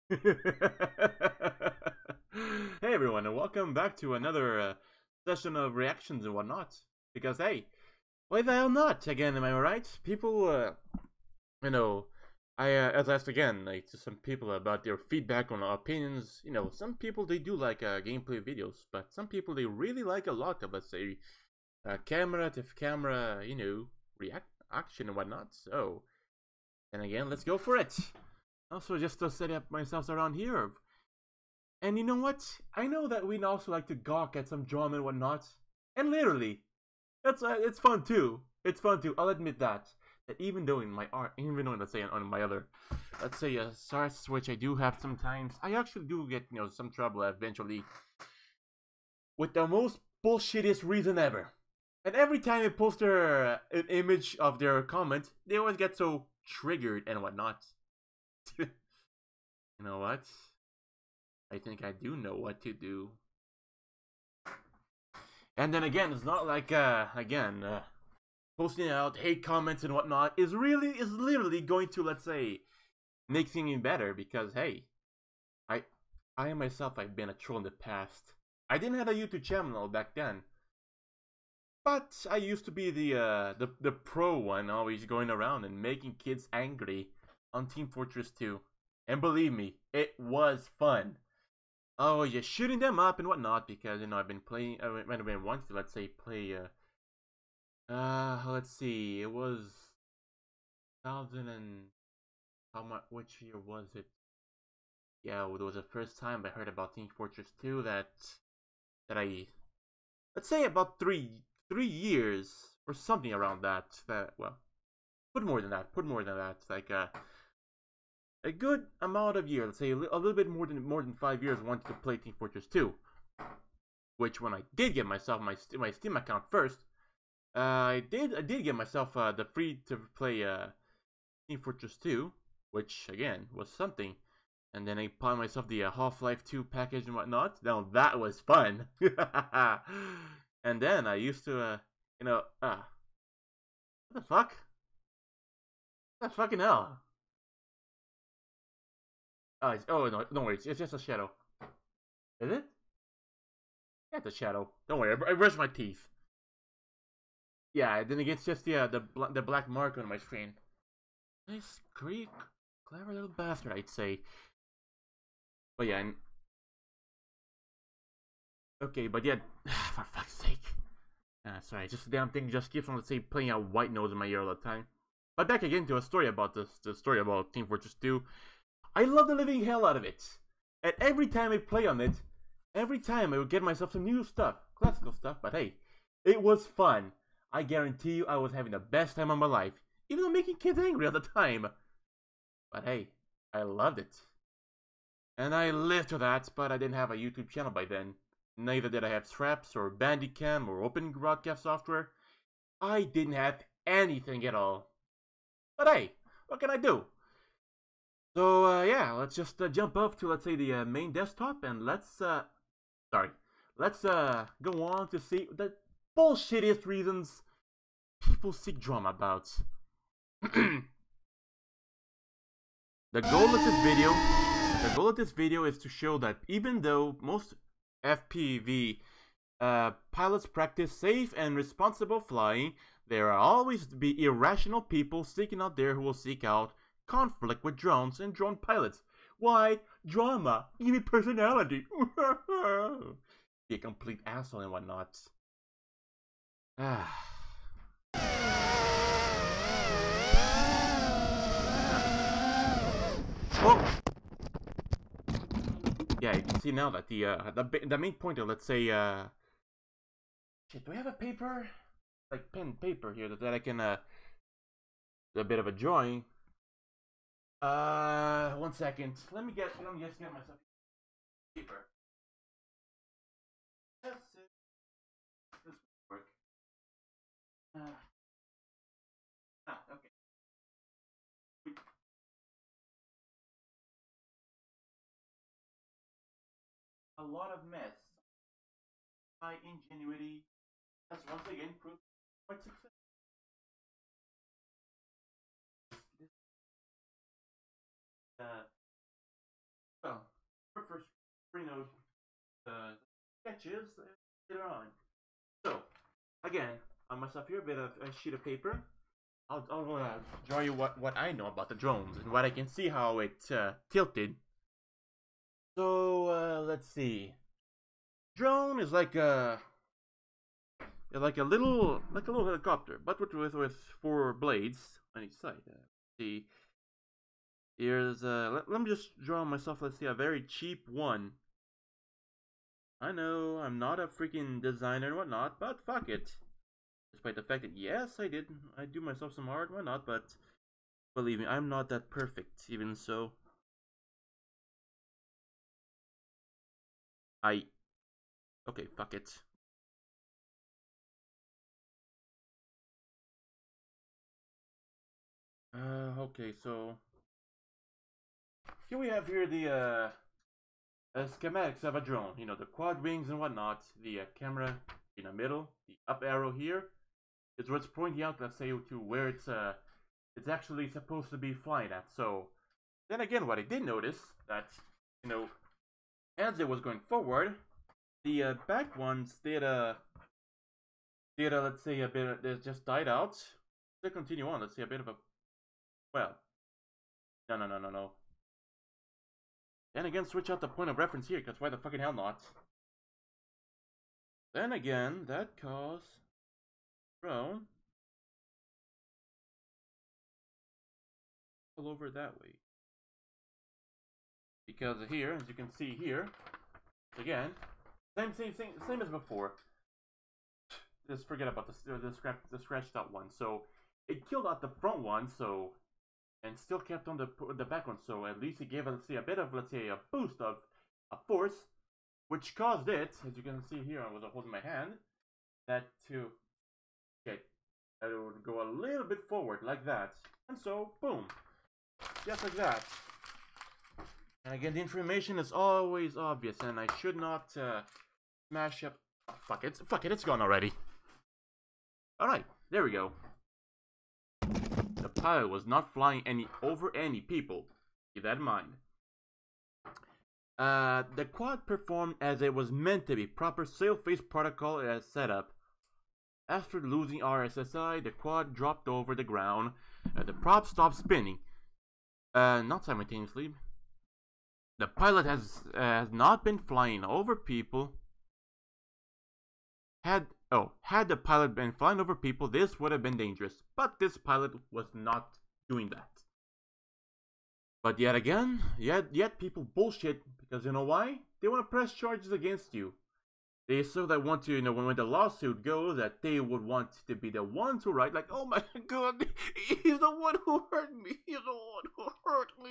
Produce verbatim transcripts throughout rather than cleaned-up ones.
Hey everyone, and welcome back to another uh, session of reactions and whatnot. Because hey, why the hell not? Again, am I right? People, uh, you know, I uh, as asked again, like to some people about their feedback on opinions. You know, some people they do like uh, gameplay videos, but some people they really like a lot of, let's say, uh, camera to camera, you know, react action and whatnot. So, and again, let's go for it. Also, just to set up myself around here. And you know what? I know that we also like to gawk at some drama and whatnot. And literally, that's uh, it's fun too. It's fun too. I'll admit that. That even though in my art, even though let's say on my other, let's say uh, starts which I do have sometimes, I actually do get you know some trouble eventually with the most bullshittiest reason ever. And every time I post their uh, an image of their comment, they always get so triggered and whatnot. You know what? I think I do know what to do. And then again, it's not like uh again uh, posting out hate comments and whatnot is really is literally going to let's say make things better because hey, I I myself I've been a troll in the past. I didn't have a YouTube channel back then, but I used to be the uh the the pro one, always going around and making kids angry on Team Fortress two. And believe me, it was fun. Oh, yeah, shooting them up and whatnot because you know I've been playing. I might have been once to let's say play. Uh, uh let's see, it was thousand and how much? Which year was it? Yeah, well, it was the first time I heard about Team Fortress two. That that I let's say about three three years or something around that. That well, put more than that. Put more than that. Like uh, a good amount of years. Let's say a, li- a little bit more than more than five years. Wanted to play Team Fortress two. Which when I did get myself my my Steam account first, uh, I did I did get myself uh, the free to play uh, Team Fortress two, which again was something. And then I bought myself the uh, Half-Life two package and whatnot. Now that was fun. And then I used to, uh, you know, ah, uh, what the fuck? What the fucking hell? Oh, it's, oh no, don't worry, it's, it's just a shadow. Is it? Yeah, it's a shadow. Don't worry, I, I brushed my teeth. Yeah, then again, it's just the uh, the the black mark on my screen. Nice, Greek, clever little bastard, I'd say. But yeah, and, okay, but yeah, for fuck's sake. Uh, sorry, just the damn thing just keeps on, let's say, playing a white noise in my ear all the time. But back again to a story about this, the story about Team Fortress two. I love the living hell out of it. And every time I play on it, every time I would get myself some new stuff, classical stuff, but hey, it was fun. I guarantee you I was having the best time of my life, even though making kids angry all the time. But hey, I loved it. And I lived for that, but I didn't have a YouTube channel by then. Neither did I have Straps or Bandicam or Open Broadcast software. I didn't have anything at all. But hey, what can I do? So uh, yeah, let's just uh, jump up to let's say the uh, main desktop and let's uh, sorry, let's uh go on to see the bullshittiest reasons people seek drama about. The goal of this video, the goal of this video is to show that even though most F P V uh, pilots practice safe and responsible flying, there are always be irrational people seeking out there who will seek out conflict with drones and drone pilots. Why? Drama. Give me personality. Be a complete asshole and whatnot. Ah. Well, yeah, you can see now that the uh, the the main point of let's say uh, shit. Do I have a paper, like pen paper here that, that I can uh, do a bit of a drawing? Uh, one second. Let me get. Let me just get myself paper. Yes, this will work. Uh, ah, okay. A lot of mess. My ingenuity has once again proved quite successful. This, uh, you know, uh, sketches later on. So, again, on myself here, a bit of a sheet of paper. I'll, I'll uh, draw you what, what I know about the drones and what I can see how it uh, tilted. So, uh, let's see. Drone is like a like a little like a little helicopter, but with with, with four blades on each side. Uh, see, here's uh, let, let me just draw myself. Let's see, a very cheap one. I know I'm not a freaking designer and whatnot, but fuck it. Despite the fact that yes, I did, I do myself some art, whatnot, but believe me, I'm not that perfect. Even so, I okay, fuck it. Uh, okay, so here we have here the uh, uh, schematics of a drone. You know, the quad wings and whatnot. The uh, camera in the middle. The up arrow here is what's pointing out, let's say, to where it's uh, it's actually supposed to be flying at. So then again, what I did notice that you know, as it was going forward, the uh, back ones did uh did uh, let's say a bit of, they just died out. They continue on. Let's see a bit of a well. No, no, no, no, no. Then again, switch out the point of reference here, because why the fucking hell not? Then again, that caused drone all over that way. Because here, as you can see here, again, same same same same as before. Just forget about the the scratch the scratched out one. So it killed out the front one, so and still kept on the the back one. So at least it gave let's say a bit of let's say a boost of a force, which caused it, as you can see here, I was holding my hand, that to okay, that it would go a little bit forward like that, and so boom, just like that. And again, the information is always obvious, and I should not uh, smash up. Oh, fuck it, fuck it, it's gone already. All right, there we go. The pilot was not flying any over any people. Keep that in mind. Uh, the quad performed as it was meant to be. Proper sail-face protocol as set up. After losing R S S I, the quad dropped over the ground. Uh, the prop stopped spinning. Uh, not simultaneously. The pilot has uh, has not been flying over people. Had oh had the pilot been flying over people, this would have been dangerous. But this pilot was not doing that. But yet again, yet yet people bullshit because you know why? They want to press charges against you. They so that want to, you know, when, when the lawsuit goes, that they would want to be the ones who write, like, oh my god, he's the one who hurt me, he's the one who hurt me.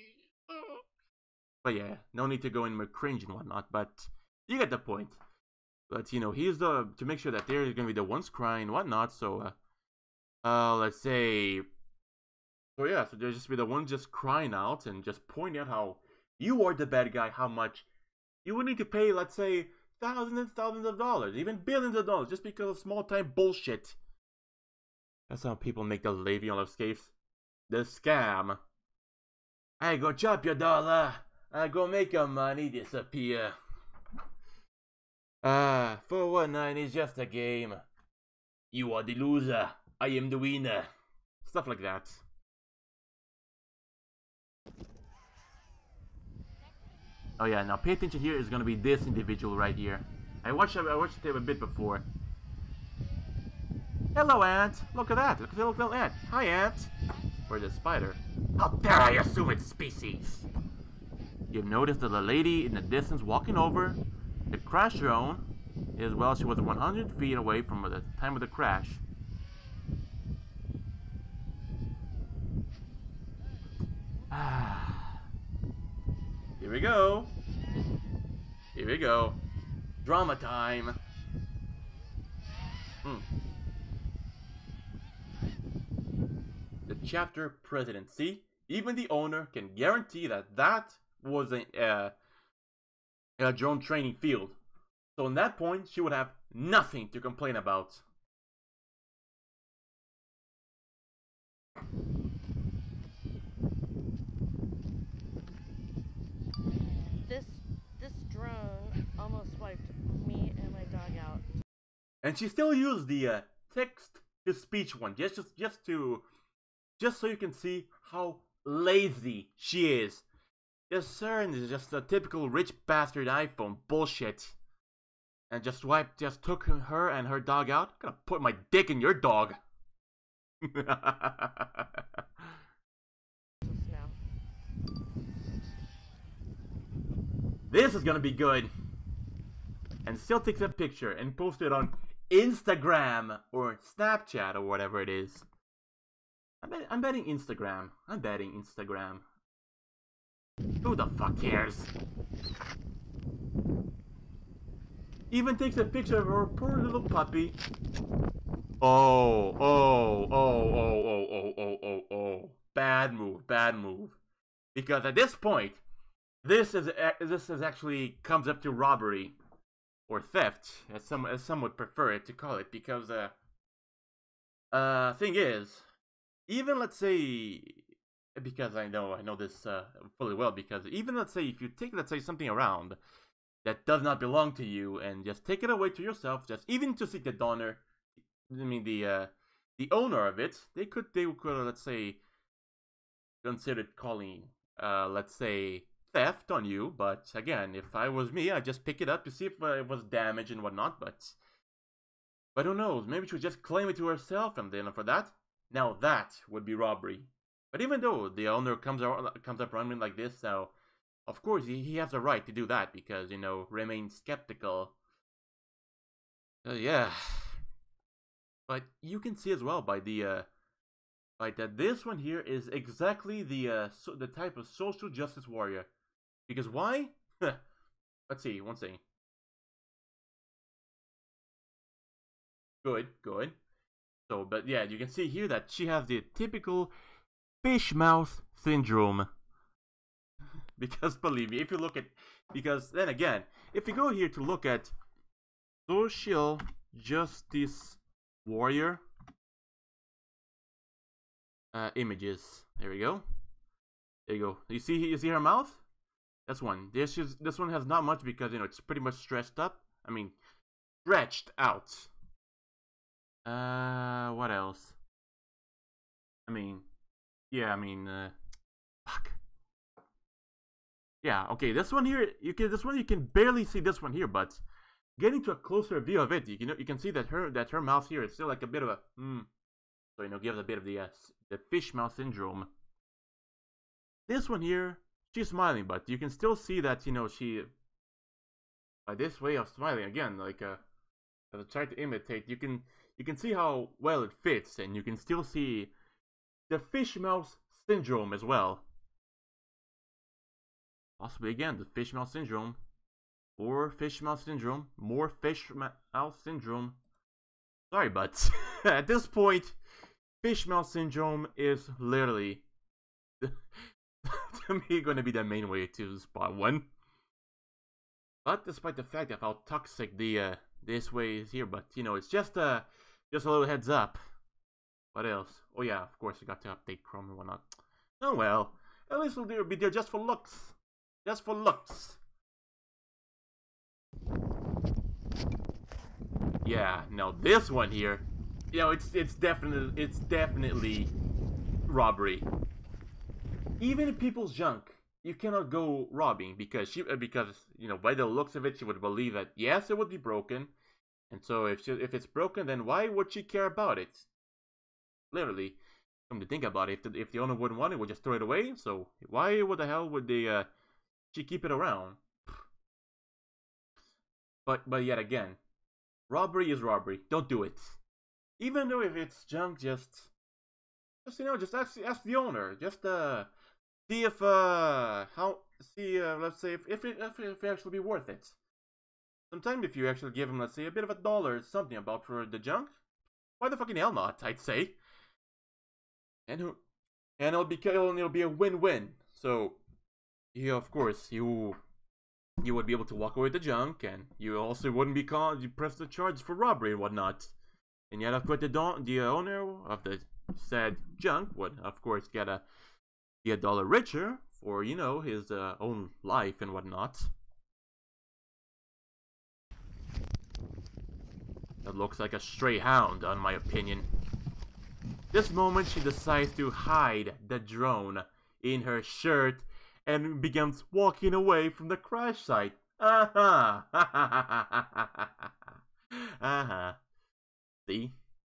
But yeah, no need to go in with cringe and whatnot, but you get the point. But, you know, he's the, to make sure that they're going to be the ones crying and whatnot, so, uh, uh, let's say, so yeah, so they'll just be the ones just crying out and just pointing out how you are the bad guy, how much you would need to pay, let's say, thousands and thousands of dollars, even billions of dollars, just because of small-time bullshit. That's how people make the living on escapes. The scam. I go chop your dollar. I go make your money disappear. Ah, four one nine is just a game. You are the loser. I am the winner. Stuff like that. Oh yeah, now pay attention here is gonna be this individual right here. I watched I watched it a bit before. Hello, Ant. Look at that. Look at the little ant. Hi, Ant. Where's the spider? How dare I assume it's species? You've noticed that the lady in the distance walking over the crash drone, as well, she was one hundred feet away from the time of the crash. Here we go. Here we go. Drama time. Hmm. The chapter presidency. Even the owner can guarantee that that was a, uh, a drone training field. So on that point, she would have nothing to complain about. This this almost wiped me and my dog out. And she still used the uh, text-to-speech one, just, just, just to, just so you can see how lazy she is. Yes, sir, and it's just a typical rich bastard iPhone bullshit. And just wiped, just took her and her dog out. I'm gonna put my dick in your dog. This is gonna be good. And still takes a picture and posts it on Instagram or Snapchat or whatever it is. I'm, bet I'm betting Instagram. I'm betting Instagram. Who the fuck cares? Even takes a picture of her poor little puppy. Oh, oh, oh, oh, oh, oh, oh, oh, oh. Bad move, bad move. Because at this point, this is this is actually comes up to robbery or theft, as some as some would prefer it to call it. Because uh, uh, thing is, even let's say, because I know I know this uh, fully well. Because even let's say if you take let's say something around that does not belong to you and just take it away to yourself, just even to seek the donor, I mean the uh, the owner of it, they could they could uh, let's say consider calling uh, let's say theft on you. But again, if I was me, I'd just pick it up to see if uh, it was damaged and whatnot. But but who knows? Maybe she would just claim it to herself, and then for that, now that would be robbery. But even though the owner comes out, comes up running like this, so of course he, he has a right to do that because, you know, remain skeptical. Uh, yeah. But you can see as well by the uh, by that this one here is exactly the uh, so, the type of social justice warrior. Because why? Let's see. One second. Good, good. So, but yeah, you can see here that she has the typical fish mouth syndrome. Because believe me, if you look at, because then again, if you go here to look at social justice warrior uh, images, there we go. There you go. You see, you see her mouth? That's one. This is this one has not much because, you know, it's pretty much stressed up. I mean, stretched out. Uh, what else? I mean, yeah, I mean, uh, fuck. Yeah, okay, this one here, you can this one you can barely see this one here, but getting to a closer view of it, you can you can see that her that her mouth here is still like a bit of a hmm. So, you know, gives a bit of the uh, the fish mouth syndrome. This one here, she's smiling, but you can still see that, you know, she by this way of smiling again, like uh, as I try to imitate, you can you can see how well it fits, and you can still see the fish mouth syndrome as well. Possibly again the fish mouth syndrome, or fish mouth syndrome, more fish mouth syndrome. Sorry, but at this point, fish mouth syndrome is literally to me going to be the main way to spot one. But despite the fact of how toxic the uh, this way is here, but you know, it's just uh just a little heads up. What else? Oh yeah, of course I got to update Chrome and whatnot. Oh well, at least we'll be there just for looks. Just for looks. Yeah, now this one here, you know, it's it's definitely it's definitely robbery. Even in people's junk, you cannot go robbing because she because you know, by the looks of it, she would believe that yes, it would be broken, and so if she, if it's broken, then why would she care about it? Literally, come to think about it, if the, if the owner wouldn't want it, would just throw it away. So why what the hell would they uh she keep it around? But but yet again, robbery is robbery. Don't do it. Even though if it's junk, just just you know, just ask ask the owner. Just uh see if uh how see uh, let's say if if it if it, if it actually be worth it. Sometimes if you actually give him, let's say, a bit of a dollar or something about for the junk, why the fucking hell not? I'd say. And who and it'll be it'll be a win-win. So yeah, of course you you would be able to walk away with the junk, and you also wouldn't be called you press the charge for robbery and whatnot. And yet, of course, the don the owner of the said junk would, of course, get a be a dollar richer for, you know, his uh, own life and whatnot. That looks like a stray hound, in my opinion. This moment, she decides to hide the drone in her shirt and begins walking away from the crash site. Uh-huh. Uh-huh. See?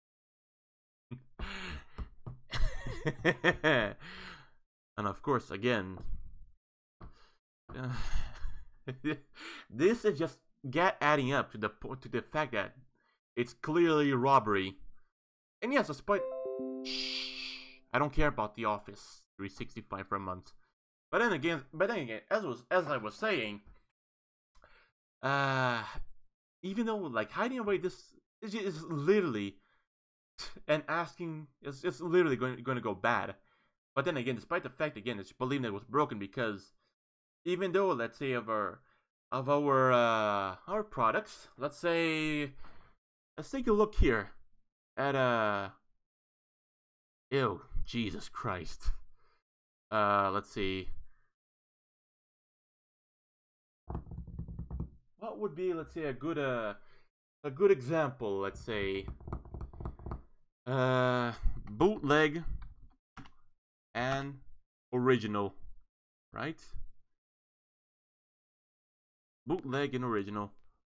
And of course, again, uh, this is just get adding up to the to the fact that it's clearly robbery. And yes, despite shh, I don't care about The Office three sixty-five for a month. But then again, but then again, as was as I was saying, uh, even though like hiding away this is, is literally and asking is it's literally going going to go bad. But then again, despite the fact again, it's believing that it was broken because even though let's say of our of our uh, our products, let's say let's take a look here at uh ew Jesus Christ. Uh, let's see. What would be let's say a good uh a good example? Let's say uh bootleg and original, right? Bootleg and original.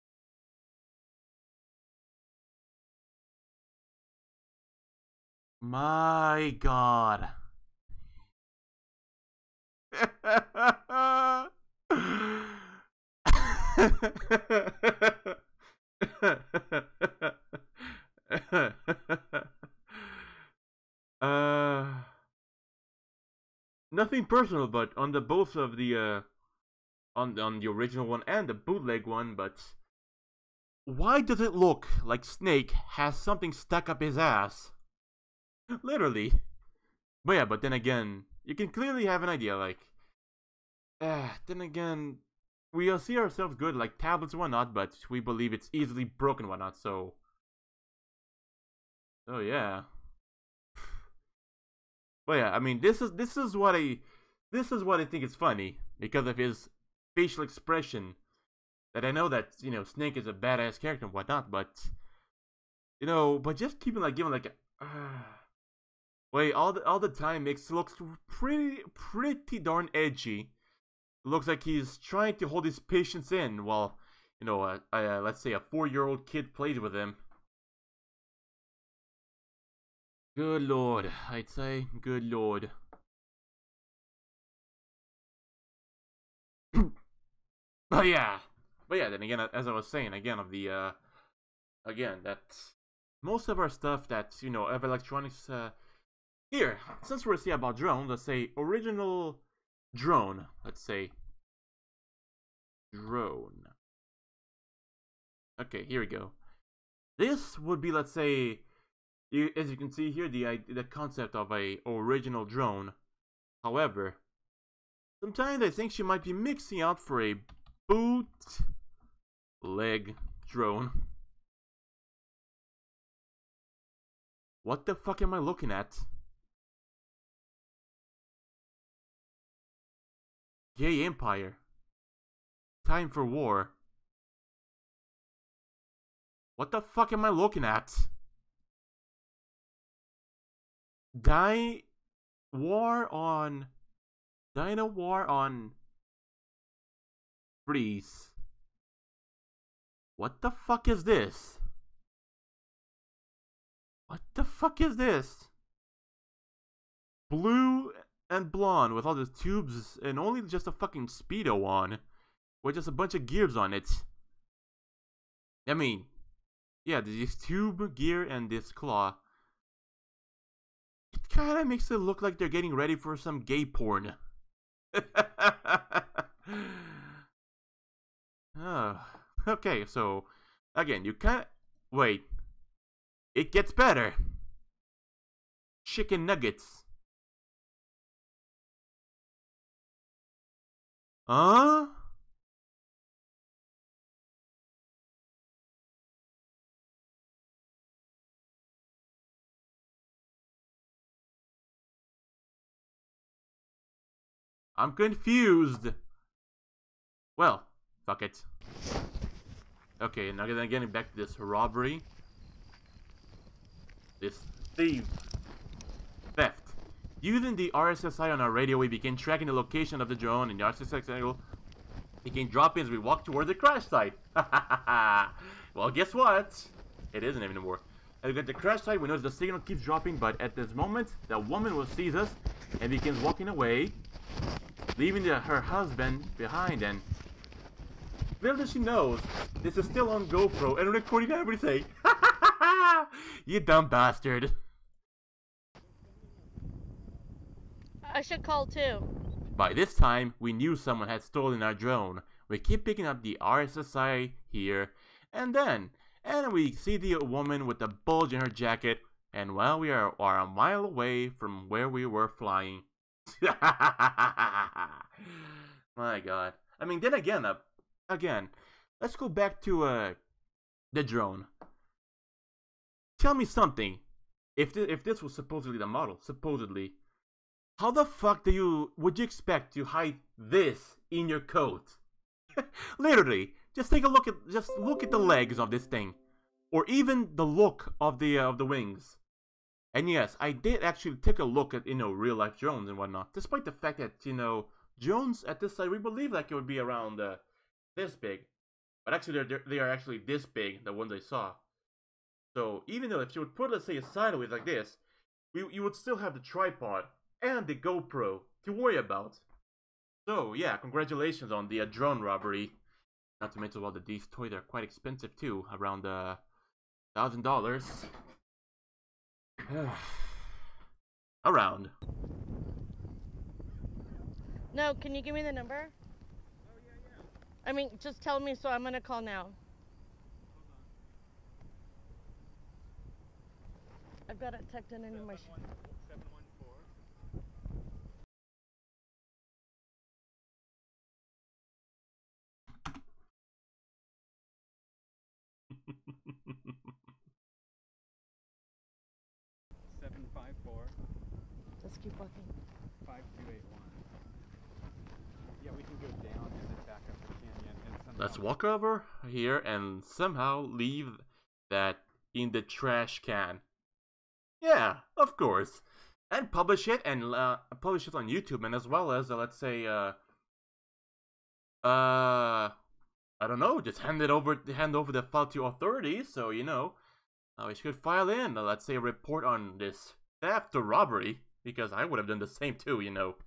My God. uh Nothing personal, but on the both of the uh on on the original one and the bootleg one, but why does it look like Snake has something stuck up his ass? Literally. But yeah, but then again, you can clearly have an idea, like uh, then again, we see ourselves good like tablets and whatnot, but we believe it's easily broken and whatnot, so so yeah. But yeah, I mean, this is this is what I this is what I think is funny because of his facial expression. That I know that you know Snake is a badass character and whatnot, but you know, but just keeping like giving like a uh, wait all the all the time makes it looks pretty pretty darn edgy. It looks like he's trying to hold his patience in while you know uh, uh, let's say a four year old kid plays with him. Good lord, I'd say. Good lord. But yeah. But yeah, then again, as I was saying, again, of the, uh, again, that most of our stuff that, you know, of electronics, uh, here, since we're saying about drones, let's say original drone, let's say, drone. Okay, here we go. This would be, let's say, You, as you can see here, the the concept of a original drone. However, sometimes I think she might be mixing out for a bootleg drone. What the fuck am I looking at? Gay Empire. Time for war. What the fuck am I looking at? Die war on Dino War on Freeze. What the fuck is this? What the fuck is this? Blue and blonde with all these tubes and only just a fucking speedo on with just a bunch of gears on it. I mean, yeah, this tube gear and this claw. It kinda makes it look like they're getting ready for some gay porn. Oh, okay, so again, you can't wait. It gets better. Chicken nuggets. Huh? I'm confused. Well, fuck it. Okay, now getting back to this robbery. this thief theft. Using the R S S I on our radio, we began tracking the location of the drone, and the R S S I signal began dropping as we walked toward the crash site. Well, guess what? It isn't anymore. As we get to the crash site, we notice the signal keeps dropping, but at this moment, the woman will sees us and begins walking away, leaving the, her husband behind, and little she knows, this is still on GoPro and recording everything. You dumb bastard. I should call too. By this time, we knew someone had stolen our drone. We keep picking up the R S S I here, and then, and we see the woman with the bulge in her jacket, and while we are, are a mile away from where we were flying. My god. I mean, then again, uh, again, let's go back to uh, the drone. Tell me something. If th if this was supposedly the model, supposedly, how the fuck do you would you expect to hide this in your coat? Literally, just take a look at just look at the legs of this thing, or even the look of the uh, of the wings. And yes, I did actually take a look at you know real life drones and whatnot. Despite the fact that you know drones at this site we believe like it would be around uh, this big, but actually they're, they're they are actually this big. The ones I saw. So even though if you would put let's say a sideways like this, we you would still have the tripod and the GoPro to worry about. So yeah, congratulations on the uh, drone robbery. Not to mention, well, that these toys are quite expensive too, around uh, thousand dollars. Around. No, can you give me the number? Oh, yeah, yeah. I mean, just tell me so I'm gonna call now. I've got it tucked in under my shirt. seven one four. seven five four. Just keep walking. five two eight one. Yeah, we can go down and then back up the canyon and somehow... Let's walk over here and somehow leave that in the trash can. Yeah, of course. And publish it and uh, publish it on YouTube, and as well as uh, let's say uh uh I don't know, just hand it over hand over the file to authorities, so you know uh, we should file in uh, let's say a report on this theft or robbery, because I would have done the same too, you know.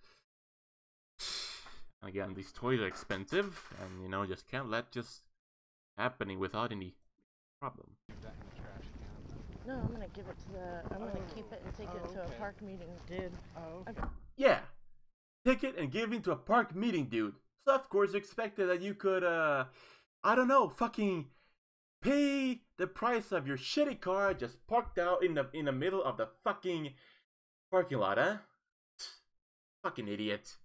Again, these toys are expensive, and you know, just can't let just happening without any problem. Leave that in the trash can. No, I'm gonna give it to the. I'm gonna keep it and take Oh, it to okay. a park meeting, dude. Oh, okay. Yeah, take it and give it to a park meeting, dude. So of course, expected that you could, uh, I don't know, fucking pay the price of your shitty car just parked out in the in the middle of the fucking parking lot, huh? Fucking idiot.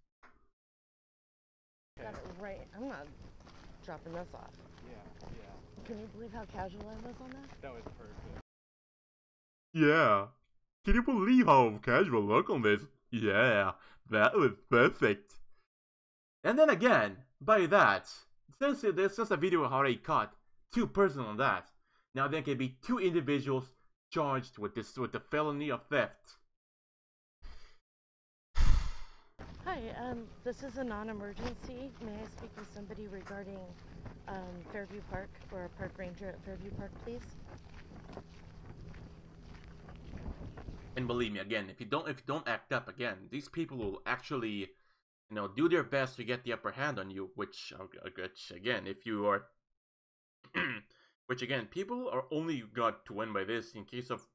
Got it right. I'm not dropping this off. yeah, yeah. Can you believe how casual I was on that? That was perfect. Yeah. Can you believe how casual look on this? Yeah, that was perfect. And then again, by that, since there's just a video already caught two persons on that, now there can be two individuals charged with this with the felony of theft. Hi, um, this is a non-emergency. May I speak with somebody regarding um, Fairview Park or a park ranger at Fairview Park, please? And believe me, again, if you don't if you don't act up again, these people will actually, you know, do their best to get the upper hand on you. Which, which again, if you are, which again, people are only got to win by this in case of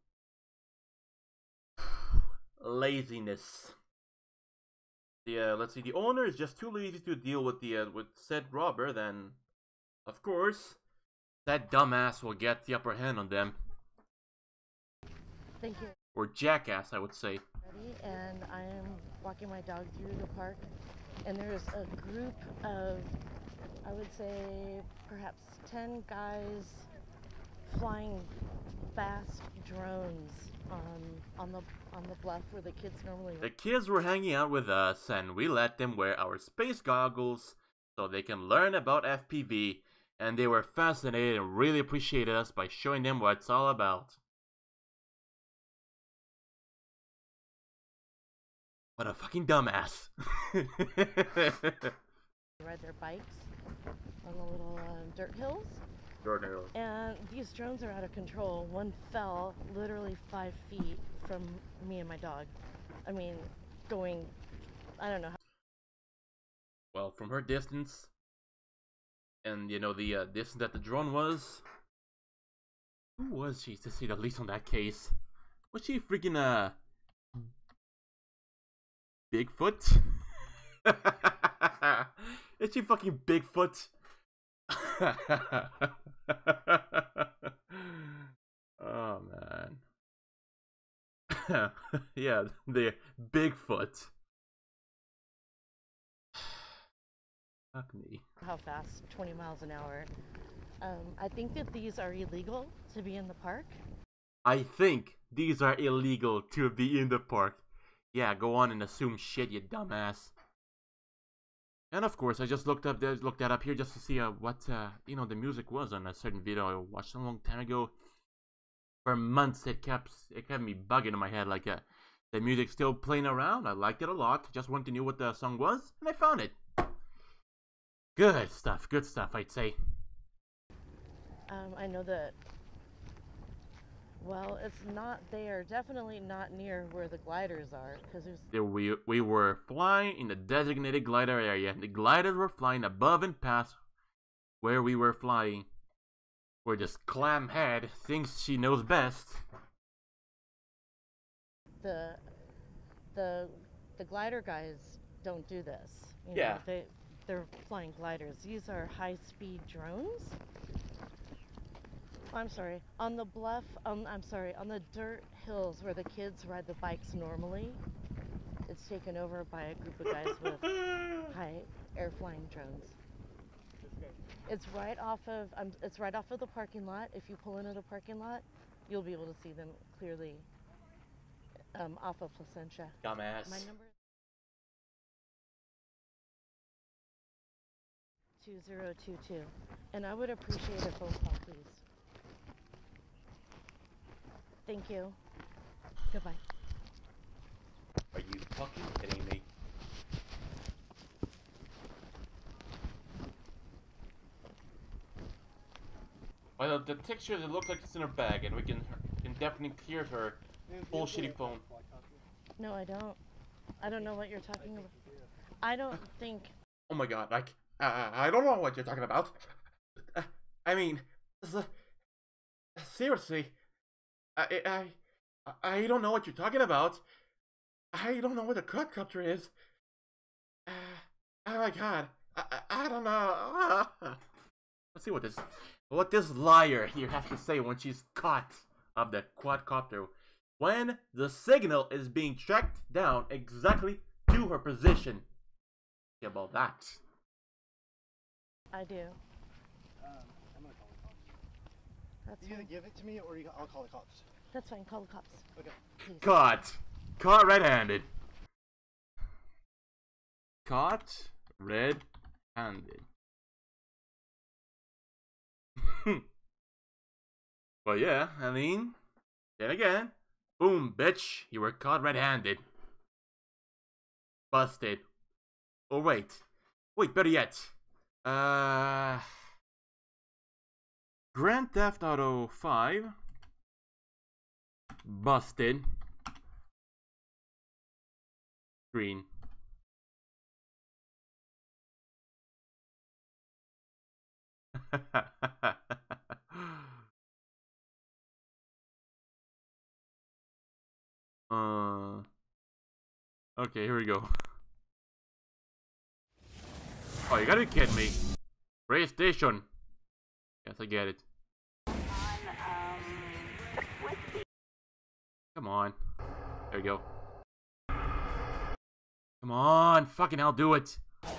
laziness. The uh, let's see, the owner is just too lazy to deal with the uh, with said robber. Then, of course, that dumbass will get the upper hand on them. Thank you. Or jackass, I would say. Ready, and I am walking my dog through the park, and there's a group of, I would say, perhaps ten guys flying fast drones on on the on the bluff where the kids normally. The kids were hanging out with us, and we let them wear our space goggles so they can learn about F P V, and they were fascinated and really appreciated us by showing them what it's all about. What a fucking dumbass. Ride their bikes on the little uh, dirt hills. Dirt hills. And these drones are out of control. One fell literally five feet from me and my dog. I mean, going, I don't know how. Well, from her distance, and you know, the uh, distance that the drone was, who was she, to say the least, on that case? Was she freaking, uh, Bigfoot? Is she fucking Bigfoot? Oh, man. Yeah, the Bigfoot. Fuck me. How fast? twenty miles an hour. Um, I think that these are illegal to be in the park. I think these are illegal to be in the park. Yeah, go on and assume shit, you dumbass. And of course, I just looked up, looked that up here just to see uh, what uh, you know, the music was on a certain video I watched a long time ago. For months, it kept it kept me bugging in my head, like uh, the music still playing around. I liked it a lot. Just wanted to know what the song was, and I found it. Good stuff, good stuff, I'd say. Um, I know that. Well, it's not there. Definitely not near where the gliders are, because there's. There we we were flying in the designated glider area. The gliders were flying above and past where we were flying. Where this clam head thinks she knows best. The the the glider guys don't do this. You Yeah. know, they they're flying gliders. These are high-speed drones. I'm sorry. On the bluff, um, I'm sorry, on the dirt hills where the kids ride the bikes normally, it's taken over by a group of guys with high air-flying drones. It's right off of, um, it's right off of the parking lot. If you pull into the parking lot, you'll be able to see them clearly um, off of Placentia. Dumbass. My number is two zero two two, and I would appreciate a phone call, please. Thank you. Goodbye. Are you fucking kidding me? Well, the texture, it looks like it's in her bag, and we can can definitely clear her whole shitty phone. No, I don't. I don't know what you're talking about. I don't think. Oh my god, like, uh, I don't know what you're talking about. Uh, I mean, uh, seriously, I, I, I don't know what you're talking about. I don't know what a quadcopter is. Uh, oh my god, I, I, I don't know. Let's see what this, what this liar here has to say when she's caught of the quadcopter. When the signal is being tracked down exactly to her position. Think about that. I do. Um, I'm gonna call the cops. That's You either fine. give it to me or you, I'll call the cops. That's fine. Call the cops. Okay. Please. Caught. Caught red-handed. Caught red-handed. But yeah, I mean, then again, boom, bitch, you were caught red-handed. Busted. Oh wait, wait, better yet. Uh, Grand Theft Auto five. Busted. Green. uh. Okay, here we go. Oh, you gotta be kidding me. PlayStation. Yes, I get it. Come on. There we go. Come on, fucking hell, do it.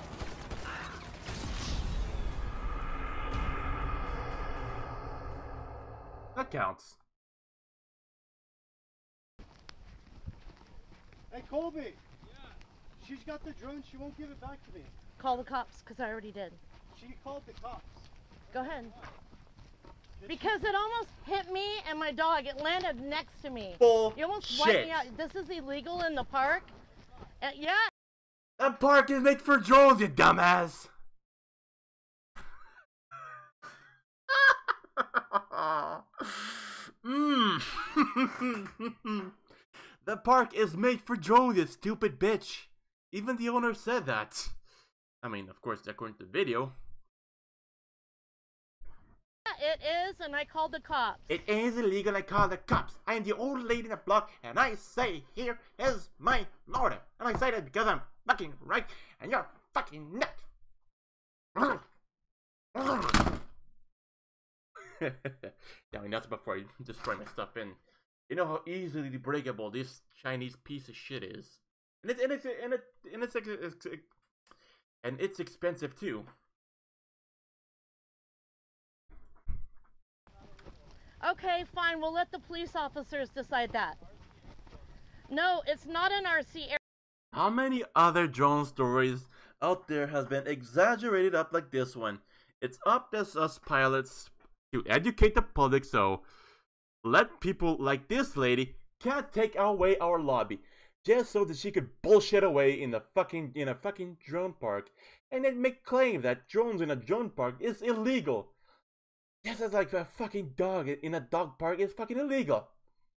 That counts. Hey, Colby! Yeah. She's got the drone. She won't give it back to me. Call the cops, because I already did. She called the cops. Go ahead. Did Because it almost hit me and my dog. It landed next to me. Bullshit. You almost wiped me out. This is illegal in the park. Uh, yeah. That park is made for drones, you dumbass. mm. The park is made for drones, you stupid bitch. Even the owner said that. I mean, of course, according to the video. It is, and I called the cops. It is illegal, I call the cops. I am the old lady in the block, and I say, here is my order. And I say that because I'm fucking right, and you're fucking not. Now, enough before I destroy my stuff in. You know how easily breakable this Chinese piece of shit is. And it's, and it's, and it, and it's, it's, and it's expensive too. Okay, fine, we'll let the police officers decide that. No, it's not an R C area. How many other drone stories out there has been exaggerated up like this one? It's up to us pilots to educate the public so let people like this lady can't take away our lobby just so that she could bullshit away in the fucking in a fucking drone park and then make claim that drones in a drone park is illegal. Just as like a fucking dog in a dog park is fucking illegal.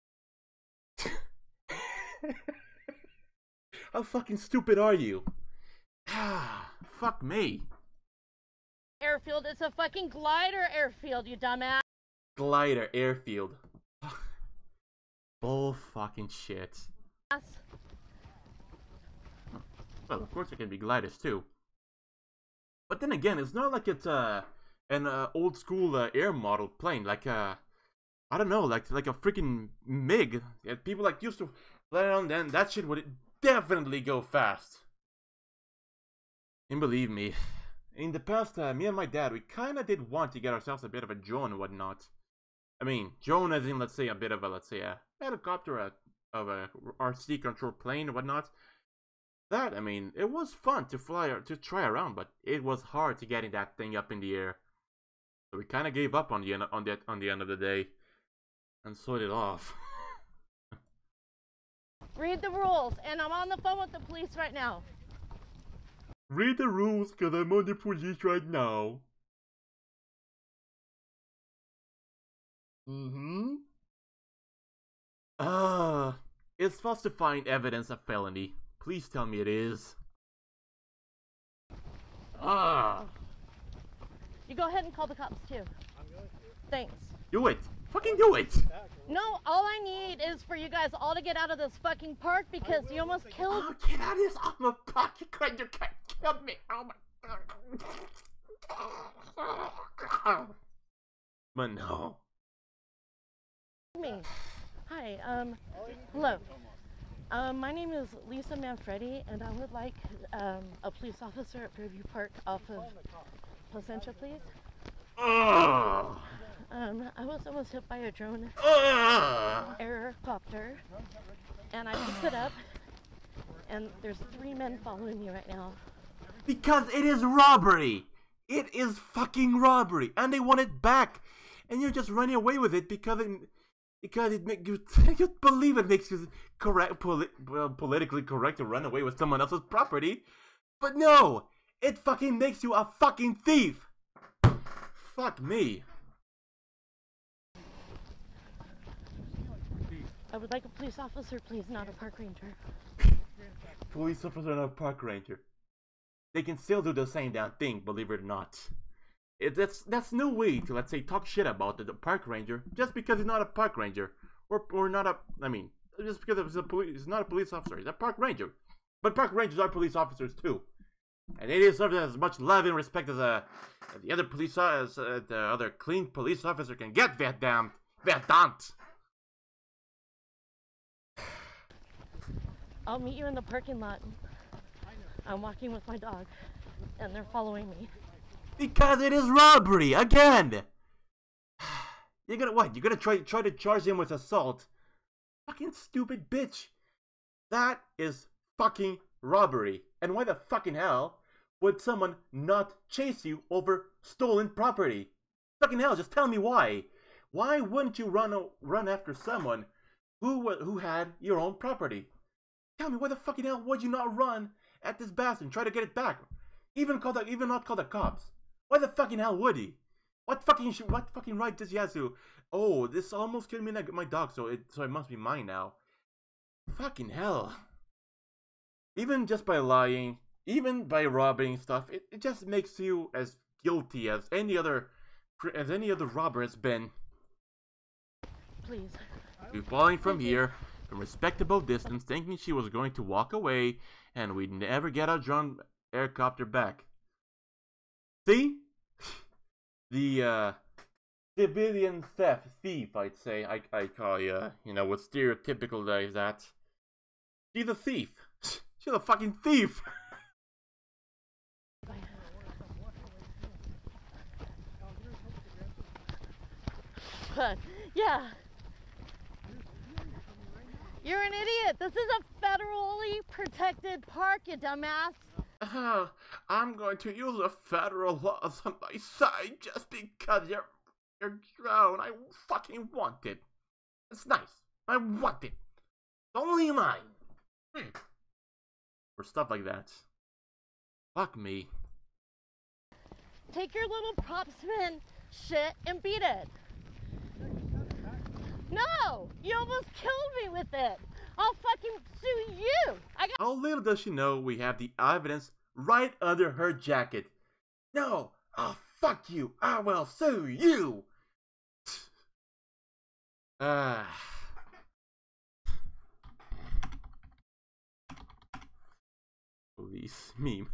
How fucking stupid are you? Ah, fuck me. Airfield, it's a fucking glider airfield, you dumbass. Glider airfield. Bull fucking shit. Well, of course there can be gliders too. But then again, it's not like it's uh an uh, old school uh, air model plane, like uh I don't know, like like a freaking MiG. Yeah, people like used to fly around, then that shit would definitely go fast. And believe me, in the past, uh, me and my dad, we kind of did want to get ourselves a bit of a drone and whatnot. I mean, drone as in, let's say, a bit of a, let's say, a helicopter, a, of a R C controlled plane and whatnot. That, I mean, it was fun to fly, to try around, but it was hard to getting that thing up in the air. So we kind of gave up on the end, on that, on the end of the day, and sold it off. Read the rules, and I'm on the phone with the police right now. Read the rules, cause I'm on the police right now. Mm-hmm. Ah, uh, is falsifying evidence a felony? Please tell me it is. Ah. You go ahead and call the cops too. I'm going to. Thanks. Do it. Fucking do it. No, all I need is for you guys all to get out of this fucking park because you almost killed. Oh, get out of this! I'm a pocket grinder. You can't kill me. Oh my god. But no. Me. Hi. Um. Hello. Um. My name is Lisa Manfredi, and I would like um a police officer at Fairview Park off of Placentia, please. Oh. Um, I was almost hit by a drone Uh, aircopter, and I picked it up, and there's three men following me right now. because it is robbery! It is fucking robbery! And they want it back! And you're just running away with it because it, because it makes you, you believe it makes you correct, poli well, politically correct to run away with someone else's property. But no! It fucking makes you a fucking thief! Fuck me. I would like a police officer, please, not a park ranger. Police officer and a park ranger. They can still do the same damn thing, believe it or not. It, that's that's no way to, let's say, talk shit about the, the park ranger just because he's not a park ranger, or or not a. I mean, just because he's a police, he's not a police officer. He's a park ranger. But park rangers are police officers too, and they deserve as much love and respect as a as the other police as uh, the other clean police officer can get. Verdammt, verdammt. I'll meet you in the parking lot. I'm walking with my dog, and they're following me. Because it is robbery again. You're gonna what? You're gonna try try to charge him with assault? Fucking stupid bitch. That is fucking robbery. And why the fucking hell would someone not chase you over stolen property? Fucking hell, just tell me why. Why wouldn't you run run after someone who who had your own property? Tell me, why the fucking hell would you not run at this bastard and try to get it back? Even call the, even not call the cops. Why the fucking hell would he? What fucking sh what fucking right does he have to? Oh, this almost killed me like my dog, so it so it must be mine now. Fucking hell. Even just by lying, even by robbing stuff, it, it just makes you as guilty as any other as any other robber has been. Please. We're falling from here, from respectable distance, thinking she was going to walk away, and we'd never get our drone helicopter back. See? The, uh, civilian theft, thief, I'd say, I, I call you, you know, what stereotypical is that. She's a thief. She's a fucking thief! Yeah. You're an idiot. This is a federally protected park, you dumbass. Uh, I'm going to use the federal laws on my side just because you're, you're drowned. I fucking want it. It's nice. I want it. It's only mine. Hmm. Or stuff like that. Fuck me. Take your little propsman shit and beat it. No! You almost killed me with it! I'll fucking sue you! I got- How little does she know we have the evidence right under her jacket. No! Oh, fuck you! I will sue you! Ah. Police meme.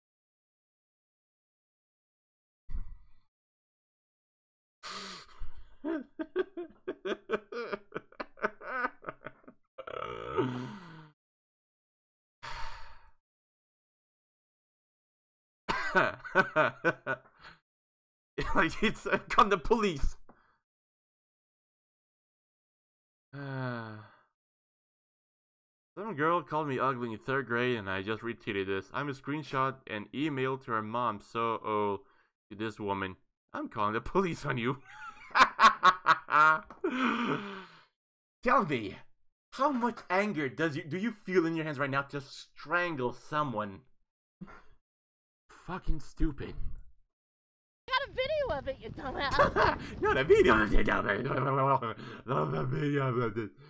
Like it's uh, come the police. Uh, some girl called me ugly in third grade, and I just retweeted this. I'm a screenshot and email to her mom. So, oh, to this woman, I'm calling the police on you. Tell me, how much anger does you do you feel in your hands right now to strangle someone? Fucking stupid. I got a video of it, you dumbass. Not a video of it. Not a video of it.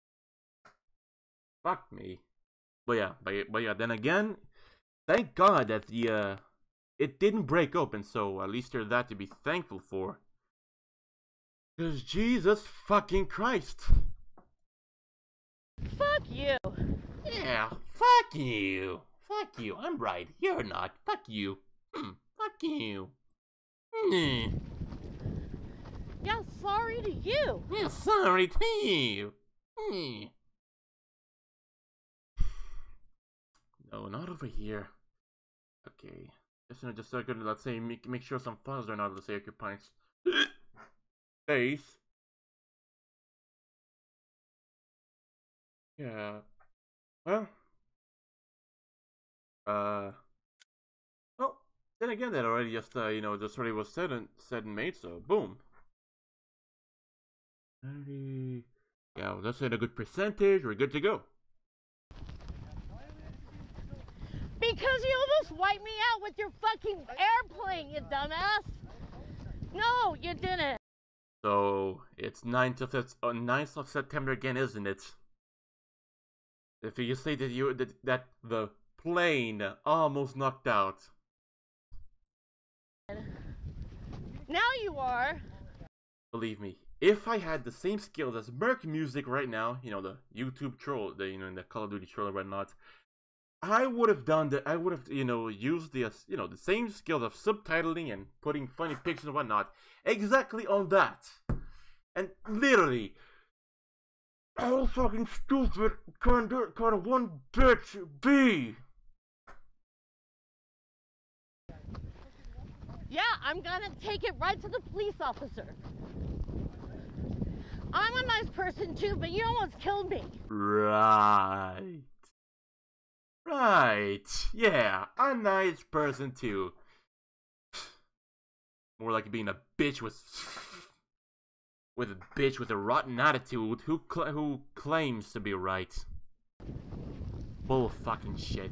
Fuck me. But yeah, but, but yeah, then again, thank God that the uh, it didn't break open, so at least there's that to be thankful for. Cause Jesus fucking Christ. Fuck you. Yeah, fuck you. Fuck you. I'm right. You're not. Fuck you. Hmm. Fuck you. Hmm. Yeah, sorry to you. Yeah, sorry to you. Hmm. No, not over here. Okay. Just gonna just start gonna let's say make make sure some files are not let's say occupying space. Yeah. Well. Uh. Well, then again, that already just uh, you know just already was said and said and made. So boom. thirty. Yeah, well, that's at a good percentage. We're good to go. Because you almost wiped me out with your fucking airplane, you dumbass. No, you didn't. So it's ninth of uh, ninth of September again, isn't it? If you say that you that, that the plane almost knocked out. Now you are. Believe me, if I had the same skills as Merc Music right now, you know the YouTube troll, the you know the Call of Duty troll and whatnot, I would have done that. I would have you know used the you know the same skills of subtitling and putting funny pictures and whatnot exactly on that, and literally. How fucking stupid can that kind of one bitch be? Yeah, I'm gonna take it right to the police officer. I'm a nice person too, but you almost killed me. Right. Right. Yeah, a nice person too. More like being a bitch with... with a bitch with a rotten attitude who cl who claims to be right. Bull fucking shit.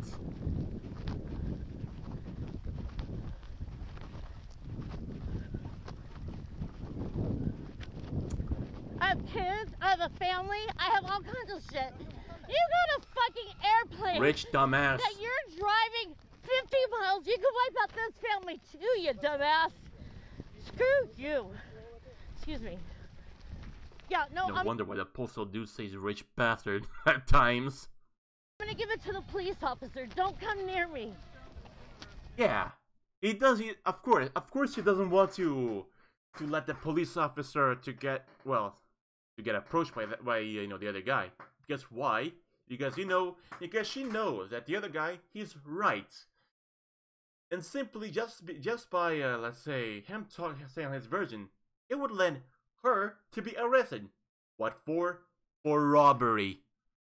I have kids, I have a family, I have all kinds of shit. You got a fucking airplane. Rich dumbass. That you're driving fifty miles. You can wipe out this family too, you dumbass. Screw you. Excuse me. Yeah, no, No I'm wonder why the postal dude says rich bastard at times. gonna give it to the police officer. Don't come near me. Yeah, he does. He, of course, of course, he doesn't want to to let the police officer to get well to get approached by that by you know the other guy. Because why? Because you know, because she knows that the other guy, he's right, and simply just be, just by uh, let's say him talking saying his version, it would lend her to be arrested. What for? For robbery.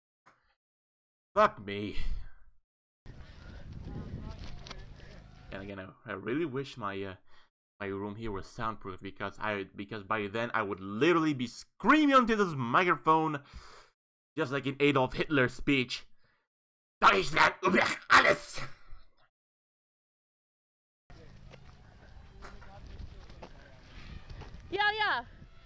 Fuck me. And again, I, I really wish my uh, my room here was soundproof because I because by then I would literally be screaming into this microphone, just like in Adolf Hitler's speech. Deutschland über alles. Yeah, yeah.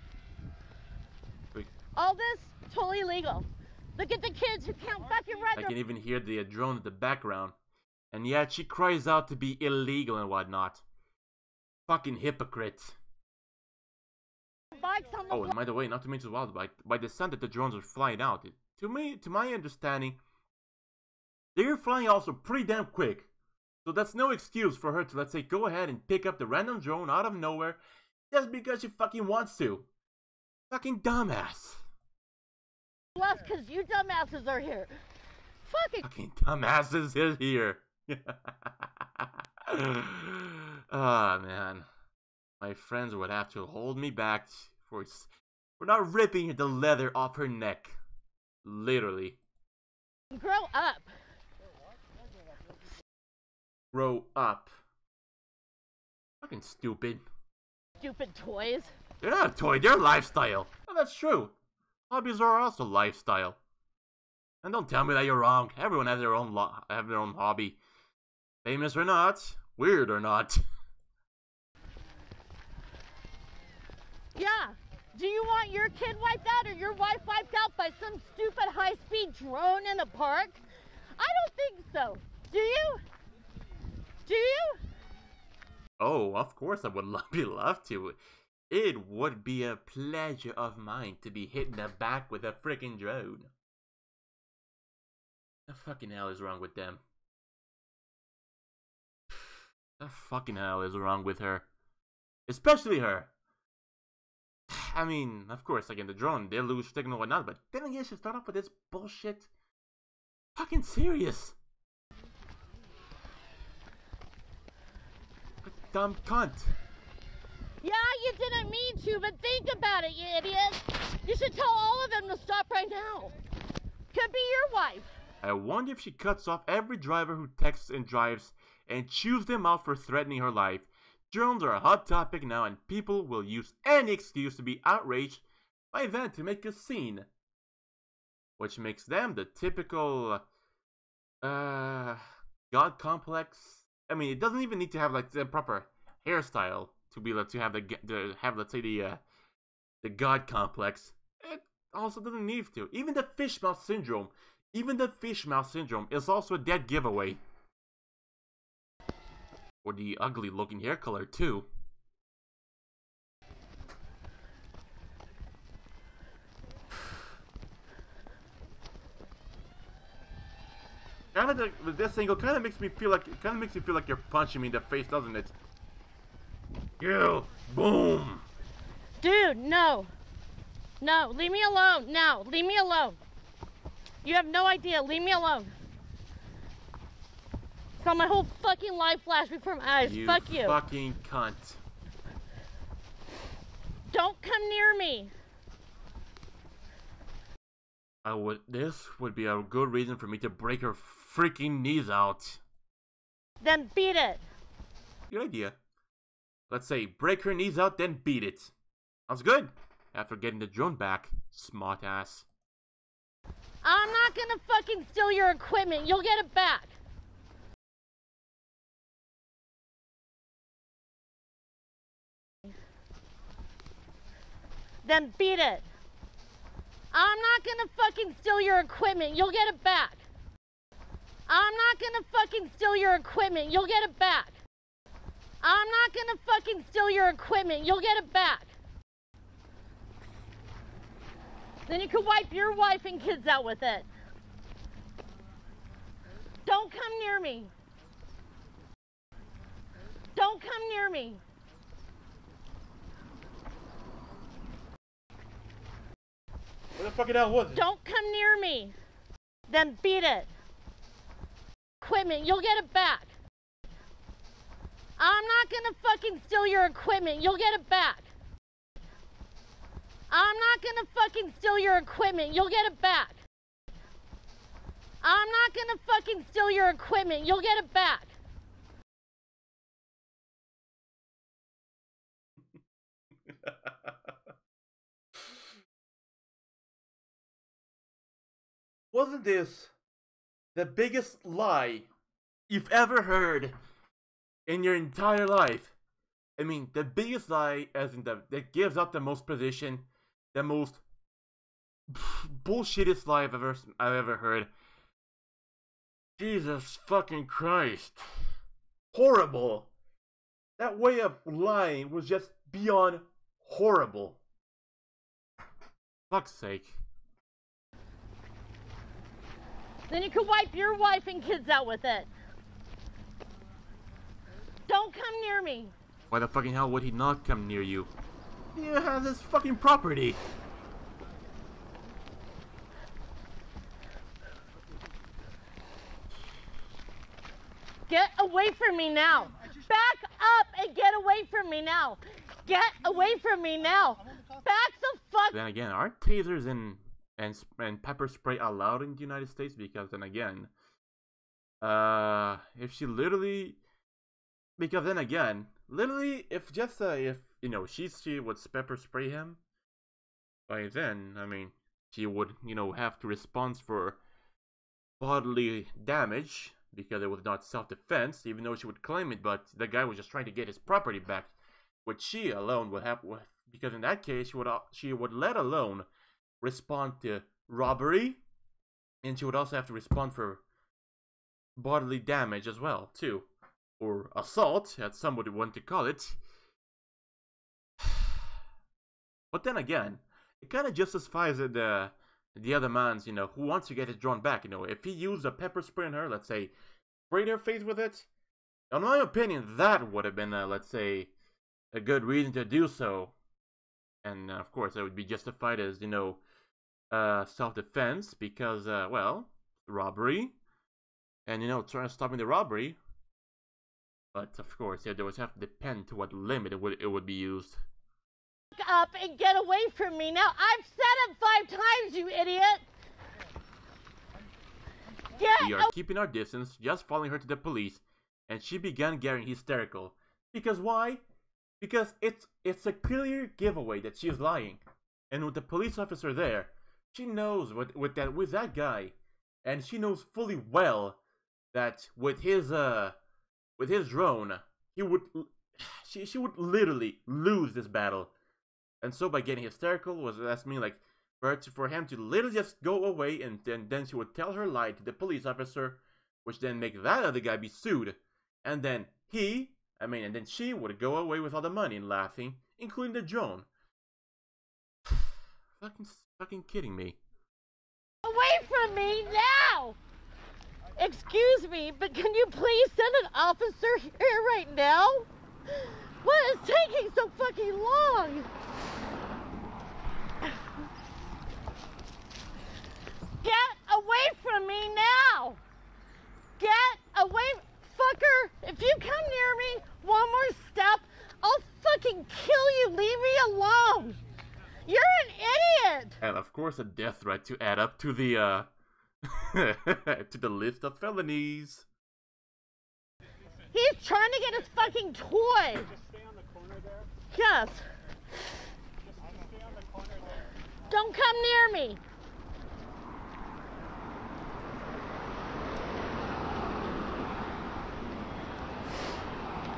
Wait. All this totally legal. Look at the kids who can't fucking ride I their can even hear the uh, drone in the background, and yet she cries out to be illegal and whatnot. Fucking hypocrite. bikes on the Oh, and by the way, not to mention as well, by, by the sound that the drones are flying out, it, to me, to my understanding, they're flying also pretty damn quick. So that's no excuse for her to, let's say, go ahead and pick up the random drone out of nowhere just because she fucking wants to. Fucking dumbass. left because you dumbasses are here. Fucking Fucking dumbasses is here. Ah, oh, man. My friends would have to hold me back for, for not ripping the leather off her neck. Literally. grow up. Grow up. Fucking stupid. Stupid toys. They're not a toy, they're a lifestyle. Oh, that's true. Hobbies are also lifestyle. And don't tell me that you're wrong. Everyone has their own lo have their own hobby. Famous or not, weird or not. Yeah. Do you want your kid wiped out or your wife wiped out by some stupid high-speed drone in the park? I don't think so. Do you? Do you? Oh, of course I would love, be love to. It would be a pleasure of mine to be hit in the back with a freaking drone. The fucking hell is wrong with them? The fucking hell is wrong with her? Especially her. I mean, of course, again, the drone, they'll lose signal and whatnot, but then again, she start off with this bullshit. Fucking serious. A dumb cunt. Yeah, you didn't mean to, but think about it, you idiot. You should tell all of them to stop right now. Could be your wife. I wonder if she cuts off every driver who texts and drives and chews them out for threatening her life. Drones are a hot topic now, and people will use any excuse to be outraged by them to make a scene. Which makes them the typical, uh, god complex. I mean, it doesn't even need to have like the proper hairstyle to be like to have the to have let's say the uh, the god complex. It also doesn't need to. Even the fish mouth syndrome, even the fish mouth syndrome is also a dead giveaway. Or the ugly looking hair color too. Kind of the, with this angle, kind of makes me feel like it kind of makes me feel like you're punching me in the face, doesn't it? Guil, boom. Dude, no. No, leave me alone. Now, leave me alone. You have no idea. Leave me alone. Saw my whole fucking life flash before my eyes. You Fuck you. fucking cunt. Don't come near me. I would. This would be a good reason for me to break her freaking knees out. Then beat it. Good idea. Let's say break her knees out, then beat it. Sounds good. After getting the drone back, smart ass. I'm not gonna fucking steal your equipment. You'll get it back. Then beat it. I'm not gonna fucking steal your equipment. You'll get it back. I'm not gonna fucking steal your equipment. You'll get it back. I'm not gonna fucking steal your equipment. You'll get it back. Then you can wipe your wife and kids out with it. Don't come near me. Don't come near me. Where the fucking hell was it? Don't come near me. Then beat it. Equipment, you'll get it back. I'm not gonna fucking steal your equipment. You'll get it back. I'm not gonna fucking steal your equipment. You'll get it back. I'm not gonna fucking steal your equipment. You'll get it back. Wasn't this the biggest lie you've ever heard in your entire life? I mean, the biggest lie as in the that gives up the most position, the most bullshitest lie I've ever I've ever heard. Jesus fucking Christ. Horrible. That way of lying was just beyond horrible. Fuck's sake. Then you can wipe your wife and kids out with it. Don't come near me. Why the fucking hell would he not come near you? He has his fucking property. Get away from me now. Back up and get away from me now. Get away from me now. Back the fuck. Then again, aren't tasers and and and pepper spray allowed in the United States? Because then again, uh, if she literally, because then again, literally, if just uh, if you know she she would pepper spray him, by then I mean she would you know have to respond for bodily damage because it was not self-defense, even though she would claim it. But the guy was just trying to get his property back, which she alone would have, because in that case she would she would let alone respond to robbery, and she would also have to respond for bodily damage as well too, or assault as some would want to call it. But then again, it kind of justifies the the other man's, you know, who wants to get it drawn back. You know, if he used a pepper spray on her, let's say, sprayed her face with it, in my opinion, that would have been, uh, let's say, a good reason to do so. And uh, of course, it would be justified as, you know, uh, self-defense because, uh, well, robbery, and you know, trying to stop the robbery. But of course, yeah, there would have to depend to what limit it would it would be used. Up and get away from me now. I've said it five times, you idiot. Get We are keeping our distance, just following her to the police, and she began getting hysterical. Because why? Because it's it's a clear giveaway that she's lying. And with the police officer there, she knows with with that with that guy, and she knows fully well that with his uh with his drone, he would she she would literally lose this battle. And so by getting hysterical was that's mean like for her to, for him to literally just go away, and then then she would tell her lie to the police officer, which then make that other guy be sued, and then he, I mean, and then she would go away with all the money and laughing, including the drone. fucking fucking kidding me. away from me now. Excuse me, but can you please send an officer here right now? What is taking so fucking long? Get away from me now! Get away, fucker! If you come near me one more step, I'll fucking kill you! Leave me alone! You're an idiot! And of course a death threat to add up to the, uh... to the list of felonies. He's trying to get his fucking toy! Just stay on the corner there. Yes. Just stay on the corner there. Don't come near me!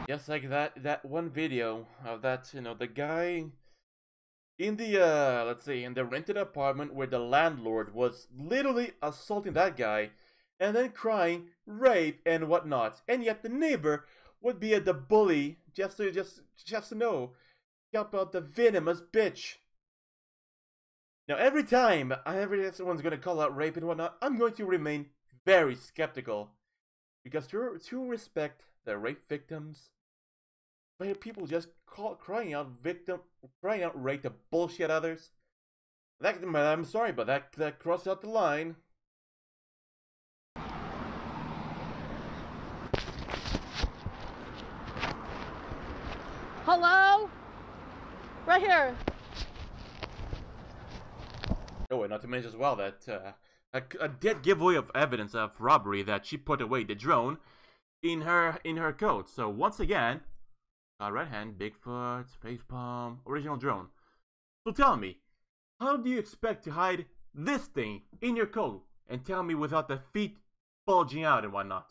Just like that that one video of that, you know, the guy in the uh let's see, in the rented apartment where the landlord was literally assaulting that guy and then crying rape and whatnot, and yet the neighbor would be at the bully just to just just to know about the venomous bitch. Now every time I ever someone's gonna call out rape and whatnot, I'm going to remain very skeptical. Because to, to respect the rape victims, I hear people just call, crying out victim, crying out rape to bullshit others. That, I'm sorry, but that, that crossed out the line. Hello? Right here. Oh, and not to mention as well that uh, a, a dead giveaway of evidence of robbery that she put away the drone in her in her coat. So once again, uh, right hand, Bigfoot, facepalm, original drone. So tell me, how do you expect to hide this thing in your coat and tell me without the feet bulging out and whatnot?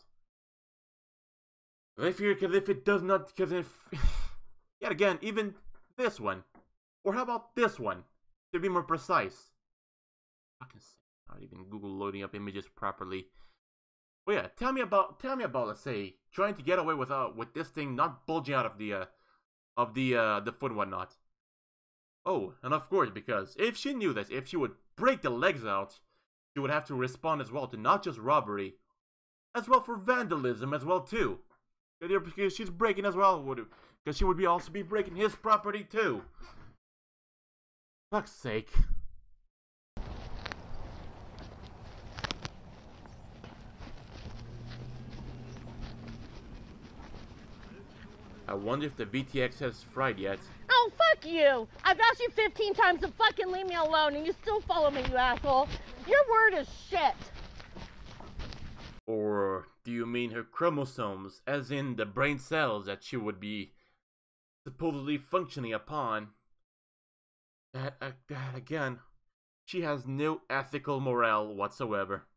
If you, because if it does not, because if yet again, even this one, or how about this one, to be more precise. Fucking not even Google loading up images properly. Well, yeah, tell me about, tell me about, let's say, trying to get away with uh, with this thing not bulging out of the, uh, of the, uh, the foot and whatnot. Oh, and of course, because if she knew this, if she would break the legs out, she would have to respond as well to not just robbery, as well for vandalism as well too. Because she's breaking as well, would because she would be also be breaking his property too. Fuck's sake. I wonder if the V T X has fried yet. Oh, fuck you! I've asked you fifteen times to fucking leave me alone and you still follow me, you asshole! Your word is shit! Or do you mean her chromosomes, as in the brain cells that she would be supposedly functioning upon? That, uh, that again, she has no ethical morale whatsoever.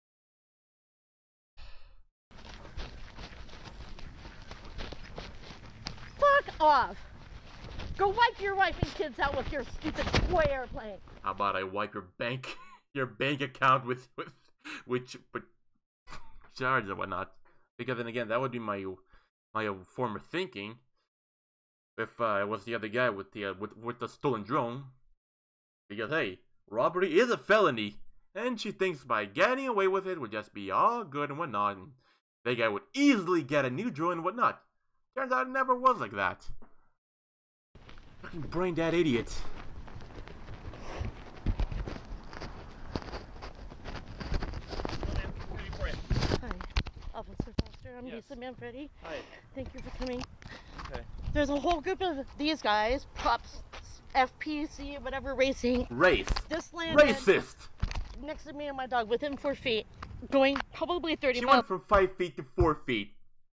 Fuck off! Go wipe your wife and kids out with your stupid toy airplane! How about I wipe your bank, your bank account with, with, which, with charge and whatnot? Because then again, that would be my, my former thinking. If uh, it was the other guy with the, uh, with, with the stolen drone. Because hey, robbery is a felony. And she thinks by getting away with it would just be all good and whatnot. And that guy would easily get a new drone and whatnot. Turns out it never was like that. Fucking brain dead idiot. Hi, Officer Foster. I'm Yes. Lisa Manfredi. Hi. Thank you for coming. Okay. There's a whole group of these guys, Pops, F P C, whatever, racing. Race. This landed Racist. next to me and my dog within four feet, going probably thirty She miles. went from five feet to four feet.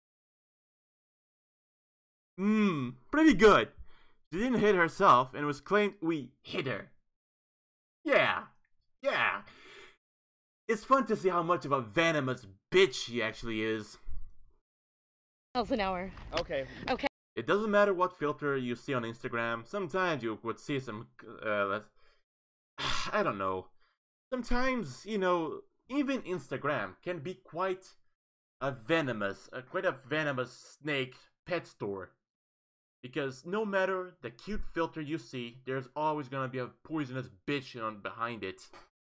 Mmm, pretty good. She didn't hit herself, and it was claimed we hit her. Yeah, yeah. It's fun to see how much of a venomous bitch she actually is. Miles an hour. Okay. Okay. It doesn't matter what filter you see on Instagram. Sometimes you would see some, uh, I don't know. Sometimes, you know, even Instagram can be quite a venomous, uh, quite a venomous snake pet store. Because no matter the cute filter you see, there's always gonna be a poisonous bitch on behind it.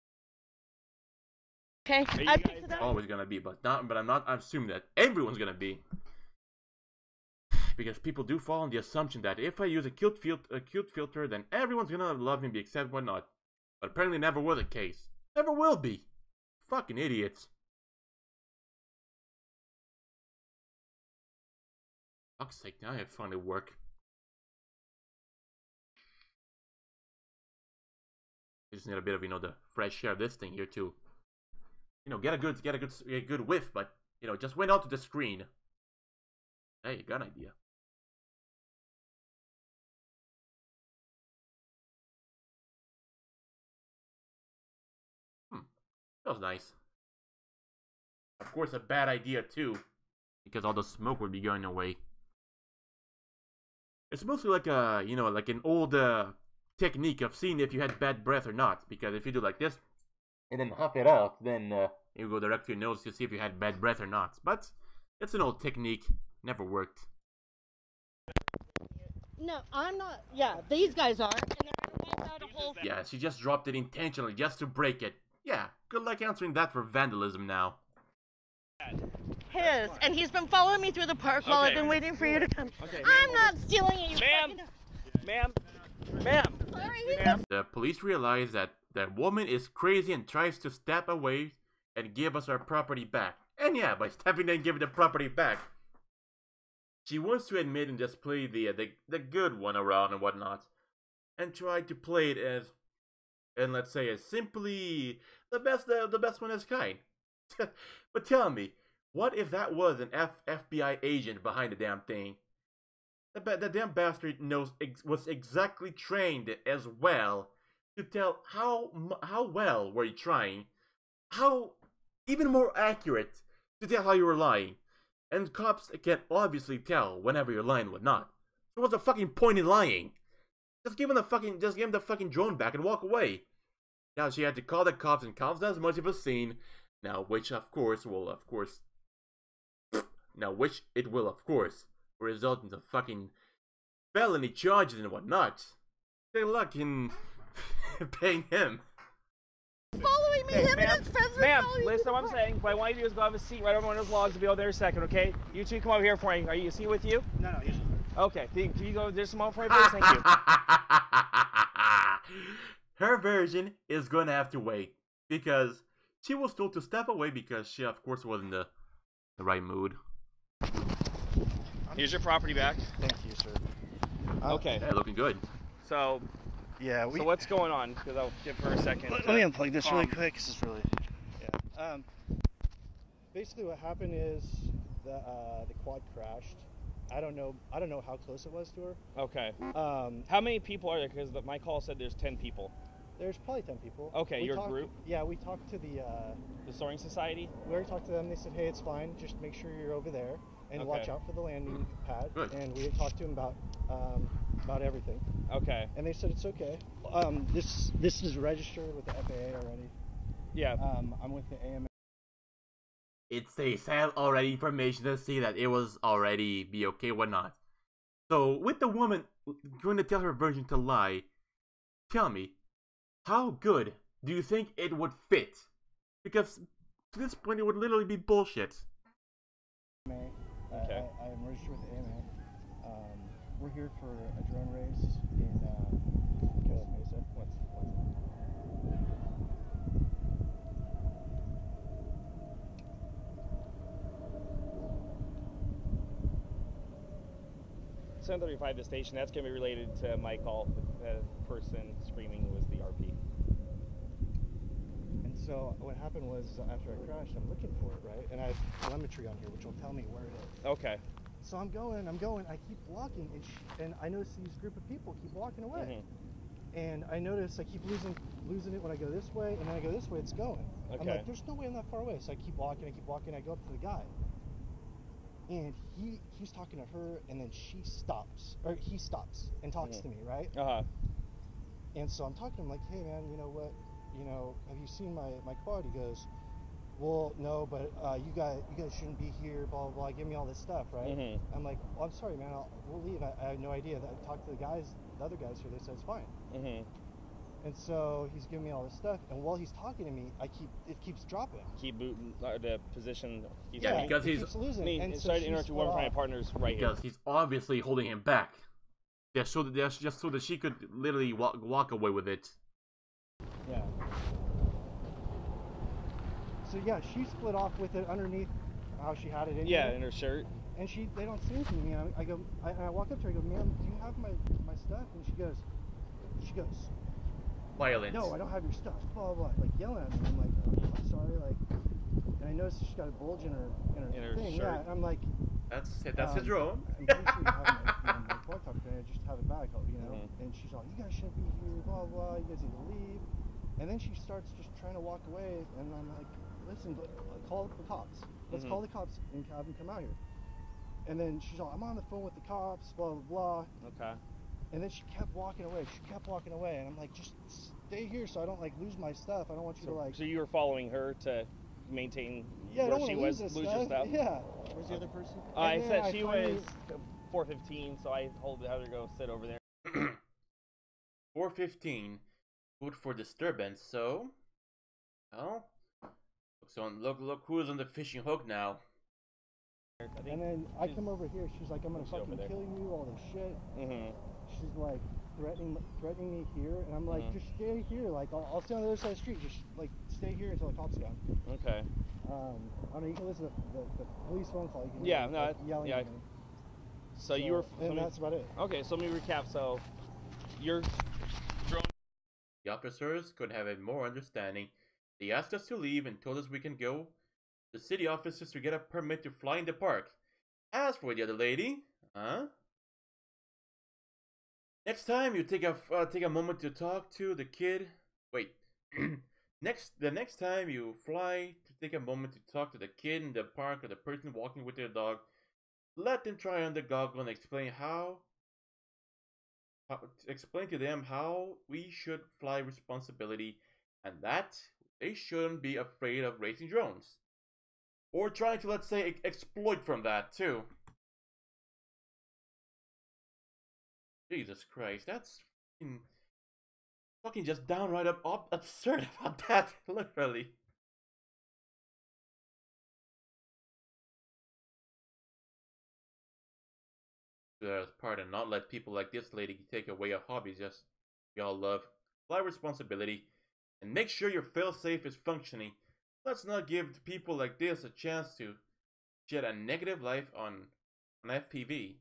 Okay. Are you I guys- picked it up. Always gonna be, but not. But I'm not assuming that everyone's gonna be. Because people do fall on the assumption that if I use a cute, fil a cute filter, then everyone's gonna love me, except whatnot. But apparently never was the case. Never will be. Fucking idiots. Fuck's sake, now I have fun at work. I just need a bit of, you know, the fresh air of this thing here too. You know, get a good, get a good, a good whiff, but you know, just went out to the screen. Hey, you got an idea. Hmm, that was nice. Of course, a bad idea too, because all the smoke would be going away. It's mostly like a, you know, like an old uh, technique of seeing if you had bad breath or not. Because if you do like this, and then huff it out, then uh, you go direct to your nose to see if you had bad breath or not. But it's an old technique, never worked. No, I'm not. Yeah, these guys are. And they're gonna wipe out a whole. Yeah, she just dropped it intentionally just to break it. Yeah, good luck answering that for vandalism now. His, and he's been following me through the park while I've been waiting for you to come. Okay, I'm not stealing it, you Ma'am! fucking- Ma'am! Ma'am! Sorry. Ma'am! The police realize that that woman is crazy and tries to step away and give us our property back. And yeah, by stepping and giving the property back, she wants to admit and just play the uh, the the good one around and whatnot, and try to play it as, and let's say as simply the best uh, the best one of its kind. But tell me, what if that was an F FBI agent behind the damn thing? The, the damn bastard knows ex was exactly trained as well to tell how how well were you trying, how even more accurate to tell how you were lying, and cops can obviously tell whenever you're lying and whatnot. So what's the fucking point in lying? Just give him the fucking just give him the fucking drone back and walk away. Now she had to call the cops, and cops does much of a scene. Now, which of course will of course, now which it will of course result in the fucking felony charges and whatnot. Good luck in paying him. Following me, Hey, him and ma'am, his friends are ma'am, following me listen through to what the I'm park. saying. What I want you to do is go have a seat right over one of those logs and be over there in a second, okay? You two come over here for me. Are you is he with you? No, no, he's Okay, can can you go there's some more for me, please? Thank you. Her version is gonna have to wait because she was told to step away because she, of course, was in the the right mood. Here's your property back. Thank you, sir. Uh, Okay, Yeah, looking good. so Yeah, we. so what's going on? Because I'll give her a second. Let, to let me unplug this really calm. quick. This is really. Yeah. Um. Basically, what happened is the uh, the quad crashed. I don't know. I don't know how close it was to her. Okay. Um. How many people are there? Because my call said there's ten people. There's probably ten people. Okay, We your talked- group? Yeah, we talked to the. Uh, The Soaring Society? we already talked to them. They said, hey, it's fine. Just make sure you're over there and watch Okay. out for the landing pad. Good. And we talked to them about um, about everything. Okay. And they said it's okay. Um, this this is registered with the F A A already. Yeah. Um, I'm with the A M A. It's a sad already information to see that it was already be okay, whatnot. So, with the woman going to tell her version to lie, tell me, how good do you think it would fit? Because to this point, it would literally be bullshit. Uh, Okay. I, I am registered with the A M A. Um, we're here for a drone race in uh, Guil Mesa. What's, what's seven thirty-five the station. That's going to be related to my call. The person screaming was the R P. And so what happened was after I crashed, I'm looking for it, right? And I have telemetry on here, which will tell me where it is. Okay. So I'm going, I'm going, I keep walking, and, sh and I notice these group of people keep walking away. Mhm. And I notice I keep losing losing it when I go this way, and then I go this way, it's going. I'm Okay. like, there's no way I'm that far away. So I keep walking, I keep walking, I go up to the guy. And he he's talking to her, and then she stops, or he stops and talks Mhm. to me, right? Uh-huh. And so I'm talking to him like, hey man, you know what, you know, have you seen my, my quad? He goes, well, no, but uh, you guys you guys shouldn't be here, blah, blah, blah, give me all this stuff, right? Mhm. I'm like, well, I'm sorry, man, I'll, we'll leave. I, I have no idea. I talked to the guys, the other guys here, they said it's fine. Mhm. And so he's giving me all this stuff, and while he's talking to me, I keep it keeps dropping. Keep booting uh, the position. He's Yeah, in. because it he's- keeps losing. I mean, and so sorry to she's interrupt you. split One of my off. partners right here. Because he's obviously holding him back. Just so that, just just so that she could literally walk, walk away with it. Yeah. So yeah, she split off with it underneath how she had it in Yeah, here. in her shirt. And she, they don't say anything to me. I, I go, I, I walk up to her. I go, ma'am, do you have my my stuff? And she goes, she goes, Violent. no, I don't have your stuff. Blah blah, blah. Like yelling at me. I'm like, oh, I'm sorry. Like, and I noticed she's got a bulge in her in her, In her thing. shirt. Yeah, and I'm like, That's that's his Um, drone. I'm pretty sure you have my, you know, my quad talk today. I just have it back, you know. Mhm. And she's all, you guys shouldn't be here. Blah blah. You guys need to leave. And then she starts just trying to walk away, and I'm like, listen, but, uh, call the cops. Let's Mhm. call the cops and have them come out here. And then she's like, I'm on the phone with the cops, blah, blah, blah. Okay. And then she kept walking away. She kept walking away. And I'm like, just stay here so I don't, like, lose my stuff. I don't want you So, to, like... so you were following her to maintain yeah, where I don't she lose was, this lose stuff. your stuff? Yeah. Where's the other person? Uh, I And then said I she finally- was four fifteen, so I told her to go sit over there. four fifteen. Food for disturbance, so... Well... So look, look who's on the fishing hook now. I think And then I she's- come over here. She's like, I'm going to she's over fucking there. kill you, all this shit. Mhm. She's like threatening threatening me here. And I'm like, Mhm. just stay here. Like, I'll, I'll stay on the other side of the street. Just, like, stay here until the cops come. Okay. Um, I don't know, you can listen to the, the police phone call. You can Yeah, hear, no, like, I- yelling yeah. at me. So, you were. And let me- that's about it. Okay, so let me recap. So, you're drone. The officers could have had more understanding. They asked us to leave and told us we can go. The city officers to get a permit to fly in the park. As for the other lady, huh? Next time you take a uh, take a moment to talk to the kid. Wait. next the next time you fly to take a moment to talk to the kid in the park or the person walking with their dog, let them try on the goggle and explain how, how explain to them how we should fly responsibility and that they shouldn't be afraid of racing drones. Or trying to, let's say, e- exploit from that, too. Jesus Christ, that's fucking, fucking just downright up, up absurd about that, literally. The part and not let people like this lady take away a hobby just we all love. Fly responsibility and make sure your failsafe is functioning. Let's not give people like this a chance to shed a negative life on, on F P V.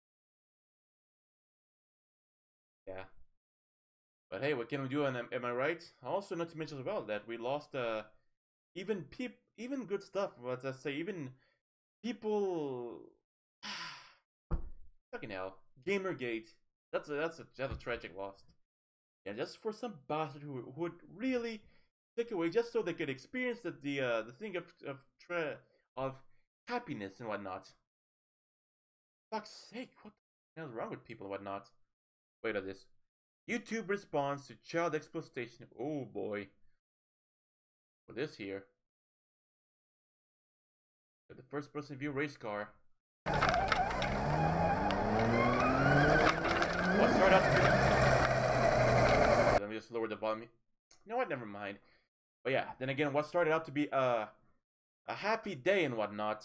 Yeah. But hey, what can we do? And am, am I right? Also, not to mention as well that we lost uh, even peop even good stuff. Let's just say even people. Fucking hell, Gamergate. That's a that's a that's a tragic loss. Yeah, just for some bastard who, who would really take away just so they could experience the the uh, the thing of of tra of happiness and whatnot. Fuck's sake, what the hell is wrong with people and whatnot? Wait on this. YouTube response to child exploitation. Oh boy. For this here. The first person view race car. What started out to be... Let me just lower the volume. You know what? Never mind. But yeah, then again, what started out to be uh, a happy day and whatnot.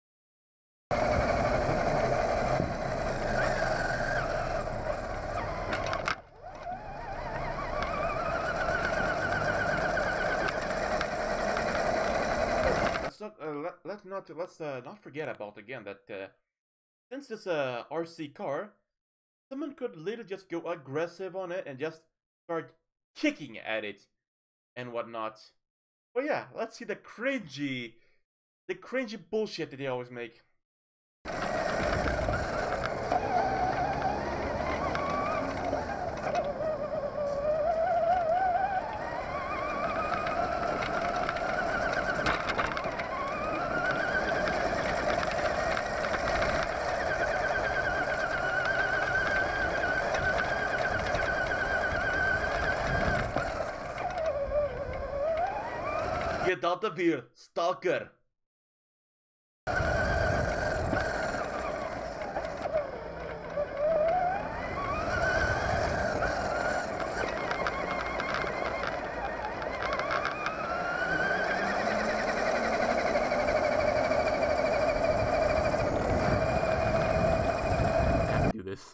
Let's not uh, let, let's not let's uh, not forget about again that uh, since it's a R C car, someone could literally just go aggressive on it and just start kicking at it and whatnot. But yeah, let's see the cringy, the cringy bullshit that they always make. Get out of here, stalker! Do this.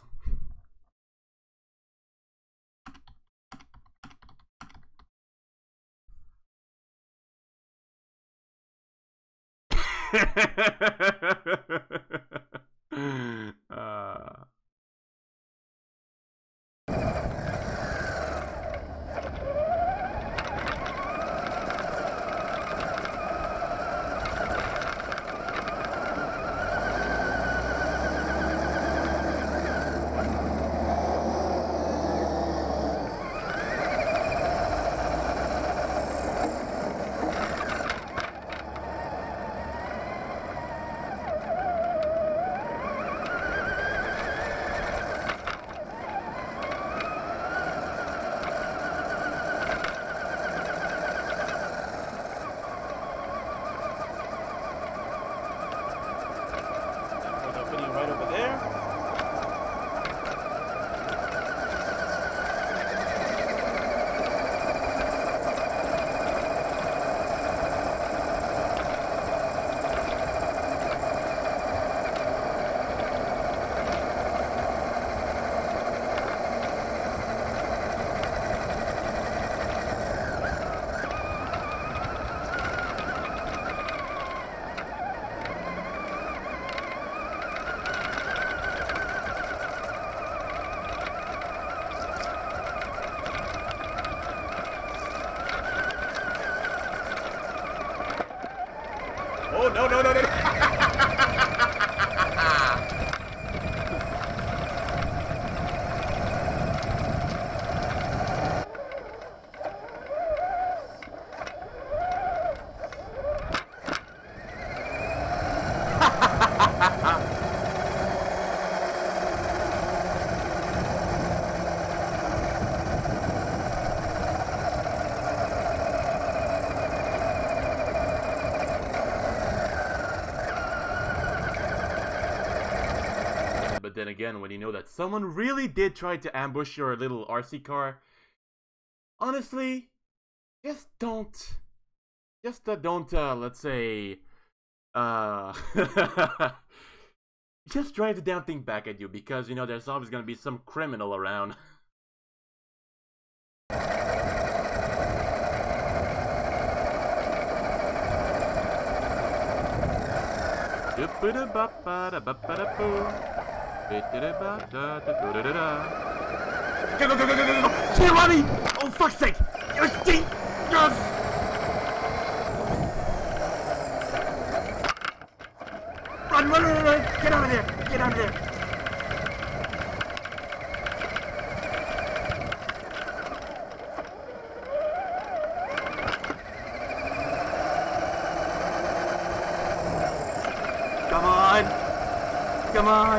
uh. no, no, no, no, no. But then again, when you know that someone really did try to ambush your little R C car, honestly, just don't, just uh, don't, uh, let's say, uh, just drive the damn thing back at you, because, you know, there's always gonna be some criminal around. Go, go, go, go, go, go, go! Stay running! Oh, fuck's sake! You're stink! Yes! Run, run, run, run! Get out of there! Get out of there! Come on! Come on!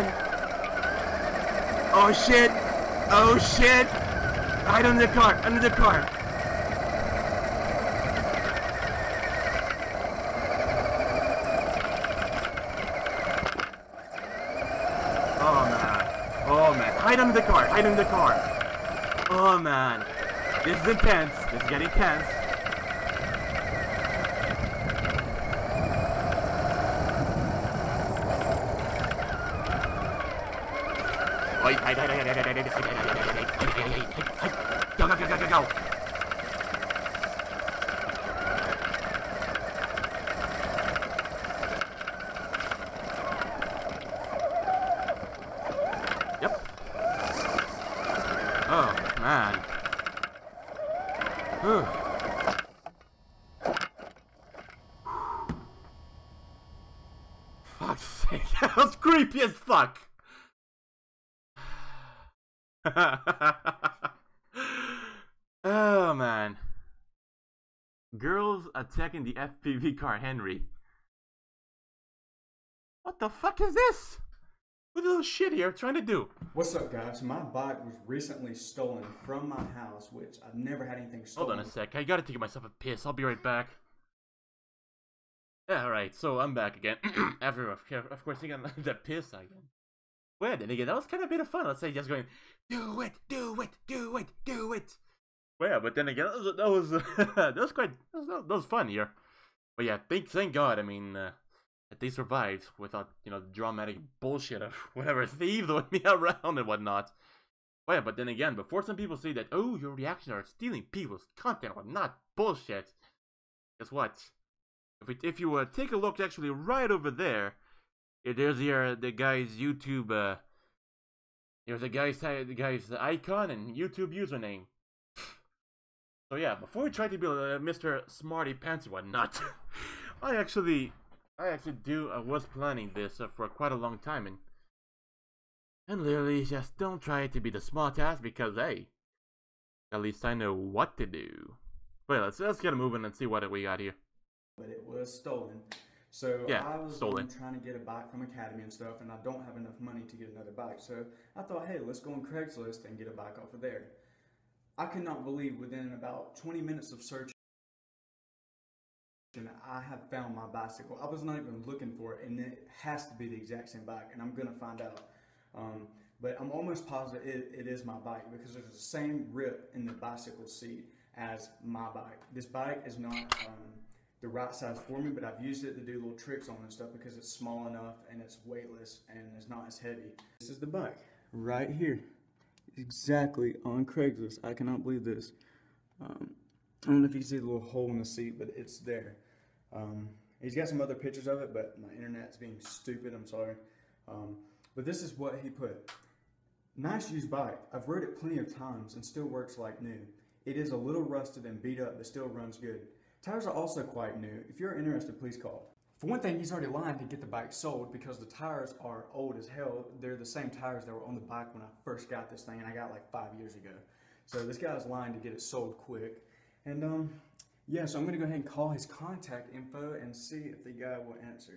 Oh shit! Oh shit! Hide under the car! Under the car! Oh man! Oh man! Hide under the car! Hide under the car! Oh man! This is intense! This is getting tense! Hide, hide, hide, hide, hide, hide, hide, hide, hide, hide, hide, hide, go, go, go, go, go, go. Yep. Oh, man. Whew. Fuck's sake, that was creepy as fuck. Oh man. Girls attacking the F P V car Henry. What the fuck is this? What a little shit here trying to do? What's up guys? My bike was recently stolen from my house, which I've never had anything stolen. Hold on a sec, I gotta take myself a piss. I'll be right back. Yeah, alright, so I'm back again. After, of course, I got that piss again. Well, then again, that was kind of a bit of fun. Let's say just going, do it, do it, do it, do it. Well, but then again, that was that was, that was quite that was, that was fun here. But yeah, thank thank God. I mean, uh, that they survived without, you know, dramatic bullshit of whatever thieves with me around and whatnot. Well, yeah, but then again, before some people say that, oh, your reactions are stealing people's content or not, bullshit. Guess what? If it, if you uh, take a look, actually, right over there. There's the, uh, the guy's YouTube, uh, there's the guy's, the guy's icon and YouTube username. So yeah, before we try to be uh, Mister Smarty Pants and whatnot, I actually, I actually do, I was planning this uh, for quite a long time, and, and literally just don't try to be the smart ass, because hey, at least I know what to do. Wait, let's, let's get moving and see what we got here. But it was stolen. So yeah, I was stolen. trying to get a bike from Academy and stuff, and I don't have enough money to get another bike. So I thought, hey, let's go on Craigslist and get a bike off of there. I could not believe within about twenty minutes of searching, I have found my bicycle. I was not even looking for it, and it has to be the exact same bike, and I'm going to find out. Um, but I'm almost positive it, it is my bike, because there's the same rip in the bicycle seat as my bike. This bike is not um, the right size for me, but I've used it to do little tricks on and stuff because it's small enough and it's weightless and it's not as heavy. This is the bike right here, exactly on Craigslist. I cannot believe this. Um, I don't know if you can see the little hole in the seat, but it's there. Um, he's got some other pictures of it, but my internet's being stupid, I'm sorry. Um, but this is what he put. Nice used bike. I've rode it plenty of times and still works like new. It is a little rusted and beat up, but still runs good. Tires are also quite new. If you're interested, please call. For one thing, he's already lying to get the bike sold because the tires are old as hell. They're the same tires that were on the bike when I first got this thing, and I got it like five years ago. So this guy's lying to get it sold quick. And um, yeah, so I'm gonna go ahead and call his contact info and see if the guy will answer.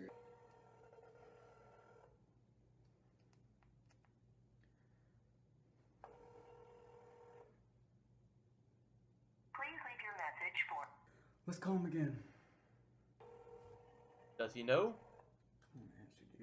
Please leave your message for... Let's call him again. Does he know? Come on, answer, dude.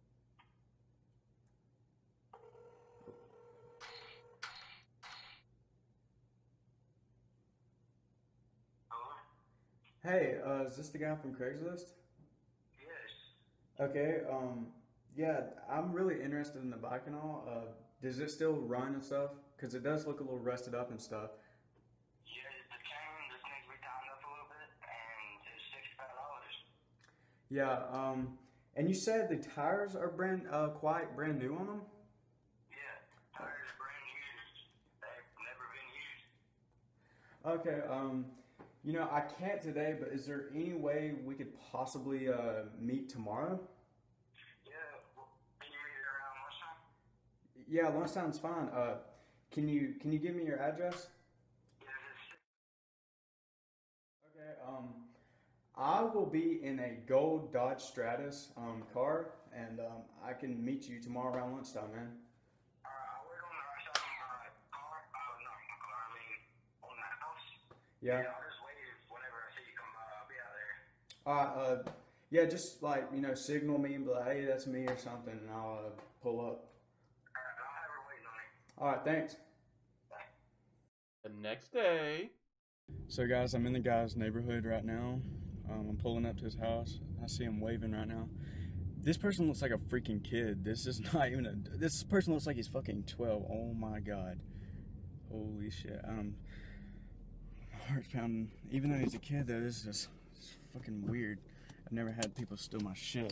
Hey, uh, is this the guy from Craigslist? Yes. Okay, um, yeah, I'm really interested in the bike and all. Uh, does it still run and stuff? Because it does look a little rusted up and stuff. Yeah, the chain just needs to be tightened up a little bit, and it's sixty-five dollars. Yeah, um, and you said the tires are brand, uh, quite brand new on them? Yeah, tires brand new. They've never been used. Okay, um, you know, I can't today, but is there any way we could possibly, uh, meet tomorrow? Yeah, well, can you meet around lunchtime? Yeah, lunchtime's fine. Uh, can you, can you give me your address? Yeah, it's... Okay, um, I will be in a gold Dodge Stratus, um, car, and, um, I can meet you tomorrow around lunchtime, man. Alright, I'll wait on the right side of my car. Uh, not my car, I mean, on the house. Yeah. Yeah, I'll just wait whenever I see you come by. I'll be out there. Uh, uh, yeah, just like, you know, signal me and be like, hey, that's me or something, and I'll, uh, pull up. Alright, I'll have her waiting on me. Alright, thanks. The next day. So guys, I'm in the guy's neighborhood right now. Um, I'm pulling up to his house. I see him waving right now. This person looks like a freaking kid. This is not even a, this person looks like he's fucking twelve. Oh my god. Holy shit. Um, my heart's pounding. Even though he's a kid though, this is just it's fucking weird. I've never had people steal my shit.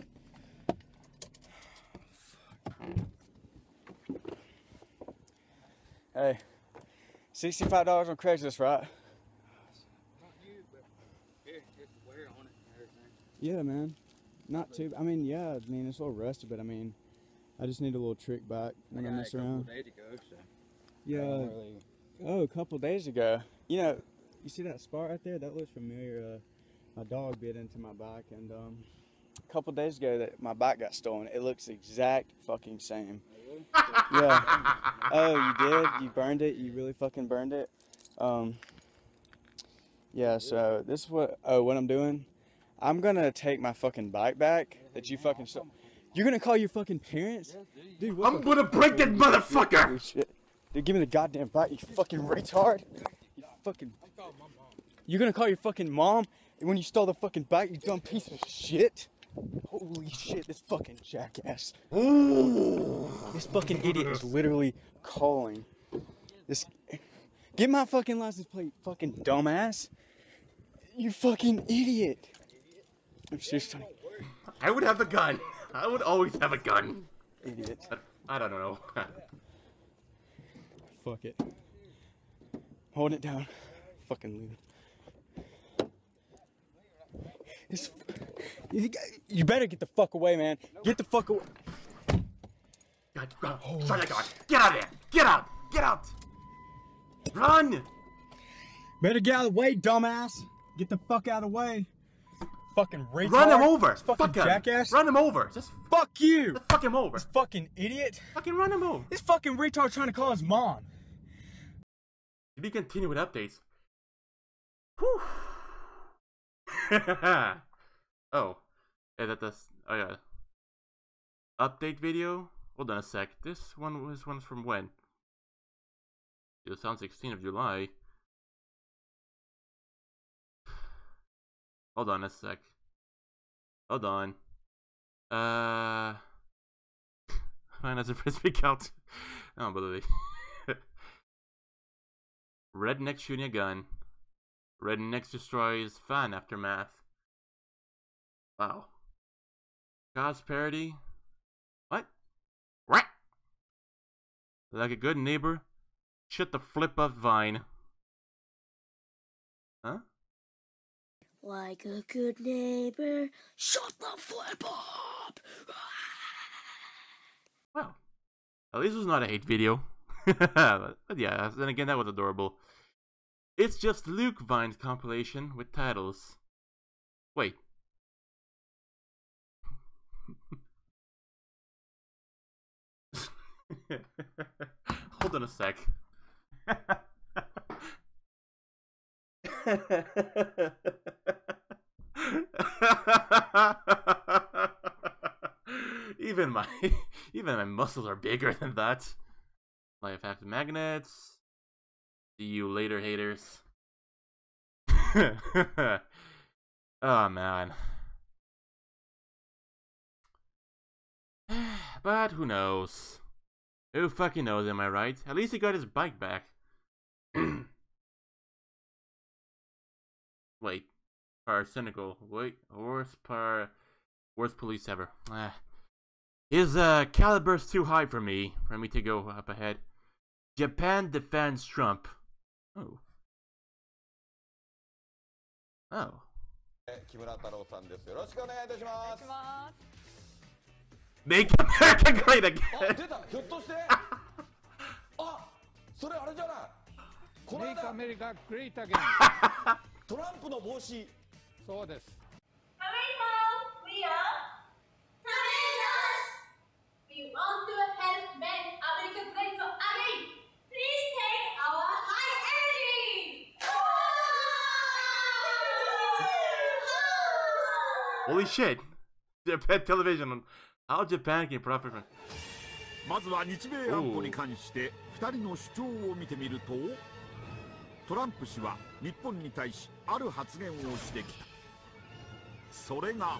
Fuck. Hey, sixty-five dollars on Craigslist, right? Yeah, man. Not too. I mean, yeah. I mean, it's a little rusty, but I mean, I just need a little trick back when I, I mess around. Days ago, so yeah. really... Oh, a couple days ago. You know, you see that spot right there? That looks familiar. Uh, my dog bit into my bike, and um, a couple days ago, that my bike got stolen. It looks the exact fucking same. Really? Yeah. Oh, you did? You burned it? You really fucking burned it? Um. Yeah. So this is what. Oh, what I'm doing. I'm gonna take my fucking bike back that you fucking stole. You're gonna call your fucking parents? Dude, what I'm gonna break that motherfucker! Holy shit. Dude, give me the goddamn bike, you fucking retard. You fucking... You're gonna call your fucking mom when you stole the fucking bike, you dumb piece of shit? Holy shit, this fucking jackass. This fucking idiot is literally calling. This... Get my fucking license plate, fucking dumbass. You fucking idiot. I'm seriously. I would have a gun. I would always have a gun. Idiot. But I don't know. Fuck it. Hold it down. Fucking leave. This, you, you better get the fuck away, man. Get the fuck away. God, God, shut that door. Get out of there. Get out. Get out. Run. Better get out of the way, dumbass. Get the fuck out of the way. Fucking retard. Run him over. This fucking fuck him. jackass. Run him over. Just fuck you. Just fuck him over. This fucking idiot. Fucking run him over. This fucking retard trying to call his mom. To be continued with updates. Whew. Oh. Yeah, that does. Oh, yeah. Update video? Hold on a sec. This one, this one's from when? It sounds sixteenth of July. Hold on a sec. Hold on. Uh. Mine has a frisbee count. Oh, believe it. Redneck shooting a gun. Redneck destroys fan aftermath. Wow. God's parody. What? What? Like a good neighbor. Shut the flip up Vine. Huh? Like a good neighbor, shut the flip up! Well, at least it was not a hate video. but, but yeah, then again, that was adorable. It's just Luke Vine's compilation with titles. Wait. Hold on a sec. even my even my muscles are bigger than that. Life active magnets. See you later, haters. Oh man. But who knows? Who fucking knows, am I right? At least he got his bike back. Wait. Par cynical. Wait. Worst par... Worst police ever. Ah. His uh, caliber's too high for me. For me to go up ahead. Japan defends Trump. Oh. Oh. Make America great again! Make America great again. トランプの帽子。 そうです。 America, we are Avengers. We want to help make America great again. Please take our high energy. Holy shit! Japan television. How Japan can profit from. まずは日米安保に関してふたりの主張を見てみると、トランプ氏は日本に対しある発言をしてきた。それが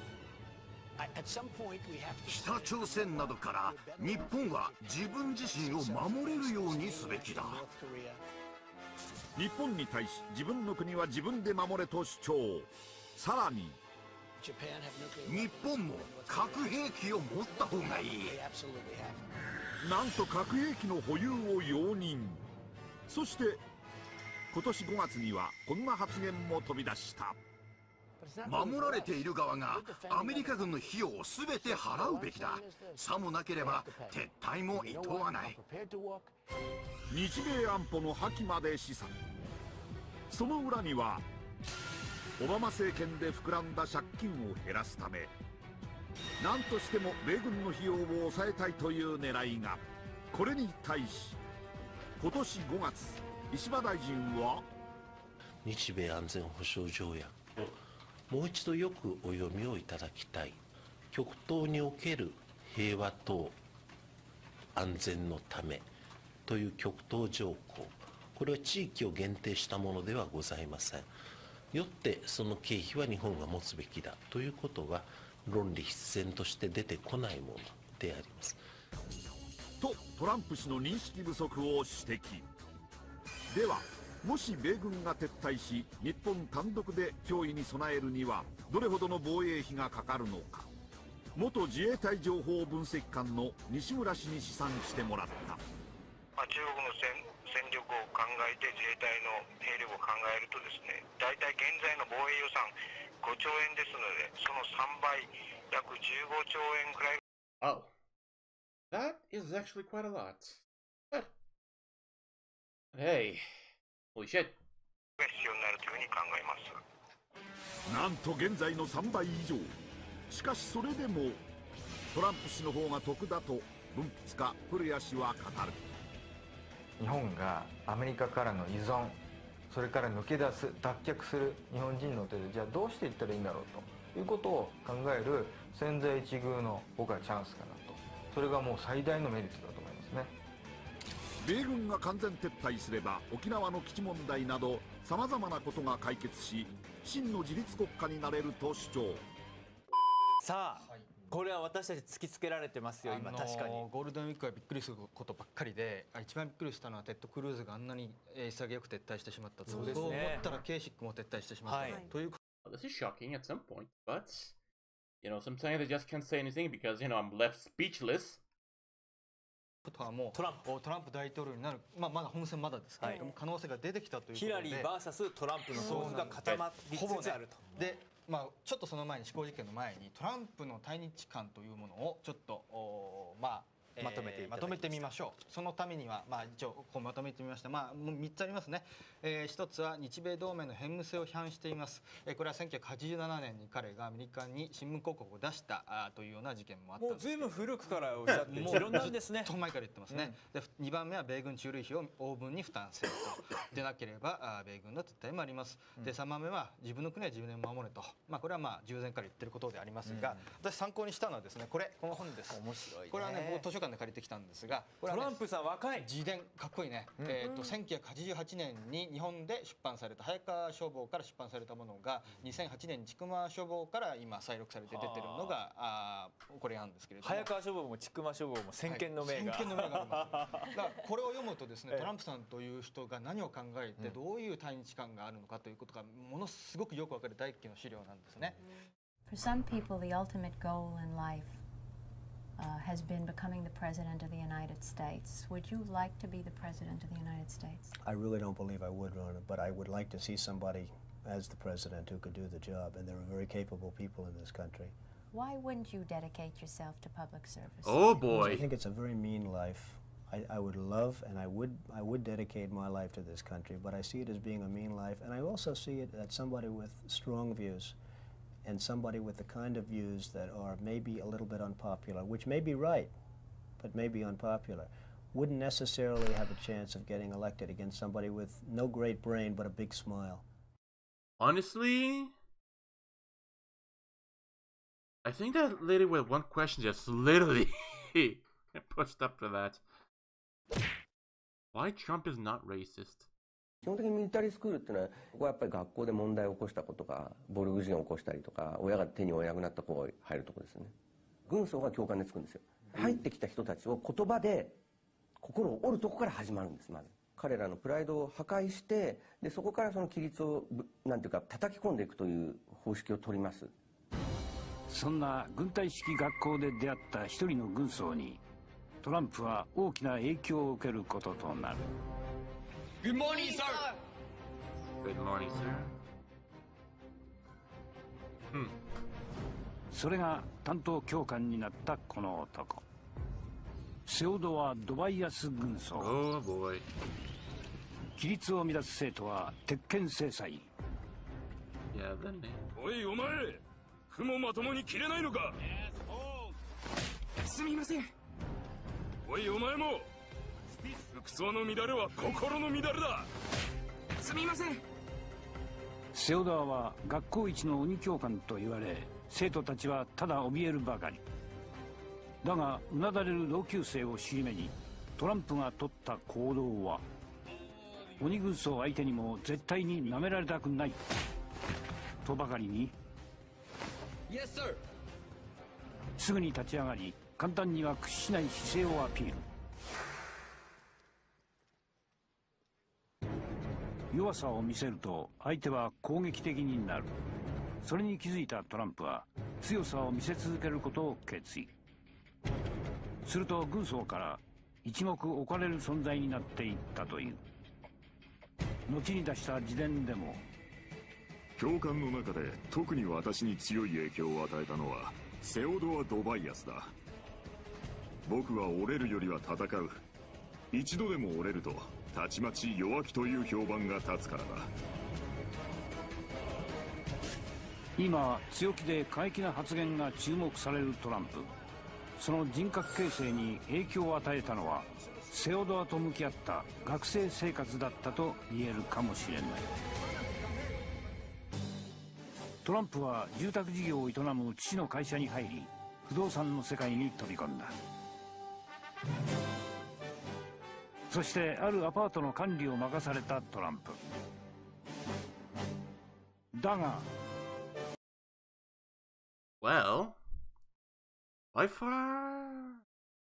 北朝鮮などから日本は自分自身を守れるようにすべきだ。 日本に対し自分の国は自分で守れと主張。さらに日本も核兵器を持った方がいい。 なんと核兵器の保有を容認。そして今年ごがつにはこんな発言も飛び出した。 守られている側がアメリカ軍の費用を全て払うべきだ。さもなければ撤退もいとわない。 日米安保の破棄まで示唆。その裏にはオバマ政権で膨らんだ借金を減らすため何としても米軍の費用を抑えたいという狙いが。これに対し今年ごがつ石破大臣は日米安全保障条約をもう一度よくお読みをいただきたい。極東における平和と安全のためという極東条項、これは地域を限定したものではございません。よってその経費は日本が持つべきだということは論理必然として出てこないものであります。 とトランプ氏の認識不足を指摘。ではもし米軍が撤退し日本単独で脅威に備えるにはどれほどの防衛費がかかるのか。元自衛隊情報分析官の西村氏に試算してもらった。 まあ、中国の戦戦力を考えて自衛隊の兵力を考えるとですね、大体現在の防衛予算ごちょうえんですので、そのさんばい約じゅうごちょうえんくらい。 Oh, that is actually quite a lot. But hey, holy shit. が必要になるというふうに考えます。 なんと現在のさんばい以上。しかしそれでもトランプ氏の方が得だと文筆家古谷氏は語る。 日本がアメリカからの依存、それから抜け出す脱却する日本人の手でじゃあどうしていったらいいんだろうということを考える千載一遇の僕はチャンスかなと。それがもう最大のメリットだと思いますね。 米軍が完全撤退すれば沖縄の基地問題などさまざまなことが解決し真の自立国家になれると主張。 さあ、これは私たち突きつけられてますよ、今。確かにゴールデンウィークはびっくりすることばっかりで、一番びっくりしたのはテッド・クルーズがあんなに潔く撤退してしまったと。そう思ったらケイシックも撤退してしまったという。 This is shocking at some point, but you know, sometimes I just can't say anything because you know I'm left speechless. ことはもうトランプトランプ大統領になる、まあ、まだ本選まだですけれども、はい、可能性が出てきたということで、 ヒラリー ブイエス トランプの構図が固まりつつあると。 で、まあ、ちょっとその前に、施行事件の前にトランプの対日観というものをちょっとまあまとめてまとめてみましょう。そのためには、まあ、一応こうまとめてみました。まあ、もうみっつありますね。えー、ひとつは日米同盟の変無性を批判しています。えー、これはせんきゅうひゃくはちじゅうななねんに彼がアメリカに新聞広告を出したあというような事件もあったんです。 もうずいぶん古くからおっしゃっていろんなんですね。 ずっと前から言ってますね。うん、でにばんめは米軍駐留費を応分に負担せよと。でなければあ米軍の撤退もあります。でさんばんめは自分の国は自分で守れと。まあこれはまあ従前から言ってることでありますが、うん、私参考にしたのはですね、これこの本です。 面白いね。 これはね、図書館で借りてきたんですが、 トランプさん若い自伝かっこいいね、うん、えーとせんきゅうひゃくはちじゅうはちねんに日本で出版された早川書房から出版されたものが、うん、にせんはちねんに千曲書房から今再録されて出てるのがあこれなんですけれども、 早川書房も千曲書房も先見の明が、 はい、先見の明があります。だからこれを読むとですね、トランプさんという人が何を考えてどういう対日観があるのかということがものすごくよくわかる大気の資料なんですね。 For some people, the ultimate goal in life Uh, has been becoming the President of the United States. Would you like to be the President of the United States? I really don't believe I would run it, but I would like to see somebody as the President who could do the job, and there are very capable people in this country. Why wouldn't you dedicate yourself to public service? Oh boy. I think it's a very mean life. I, I would love and I would, I would dedicate my life to this country, but I see it as being a mean life, and I also see it as somebody with strong views. And somebody with the kind of views that are maybe a little bit unpopular, which may be right, but may be unpopular, wouldn't necessarily have a chance of getting elected against somebody with no great brain but a big smile. Honestly, I think that lady with one question just literally pushed up for that. Why Trump is not racist? 基本的にミリタリースクールっていうのは、ここはやっぱり学校で問題を起こした子とか、暴力事件を起こしたりとか、親が手に負えなくなった子が入るところですよね。軍曹が教官でつくんですよ。入ってきた人たちを言葉で心を折るとこから始まるんです、まず。彼らのプライドを破壊して、でそこからその規律をなんていうか叩き込んでいくという方式を取ります。 そんな軍隊式学校で出会った一人の軍曹に、トランプは大きな影響を受けることとなる。 Good morning, sir. Good morning, sir. うん。それが担当教官になったこの男。セオドア・ドバイアス軍曹。 Oh boy. 規律を乱す生徒は鉄拳制裁。 やだね。 おいお前、譜もまともに切れないのか。 すみません。 おいお前も。服装の乱れは心の乱れだ。 すみません。 セオドアは学校一の鬼教官と言われ、生徒たちはただ怯えるばかり。だがうなだれる同級生を尻目にトランプが取った行動は、鬼軍曹相手にも絶対に舐められたくないとばかりに、 Yes, sir. すぐに立ち上がり、簡単には屈しない姿勢をアピール。弱さを見せると相手は攻撃的になる。それに気づいたトランプは強さを見せ続けることを決意。すると軍曹から一目置かれる存在になっていったという。後に出した自伝でも、 教官の中で特に私に強い影響を与えたのはセオドア・ドバイアスだ。僕は折れるよりは戦う。一度でも折れるとたちまち弱気という評判が立つからだ。 今強気で過激な発言が注目されるトランプ。その人格形成に影響を与えたのはセオドアと向き合った学生生活だったと言えるかもしれない。トランプは住宅事業を営む父の会社に入り、不動産の世界に飛び込んだ。そしてあるアパートの管理を任されたトランプだが、 Well, by far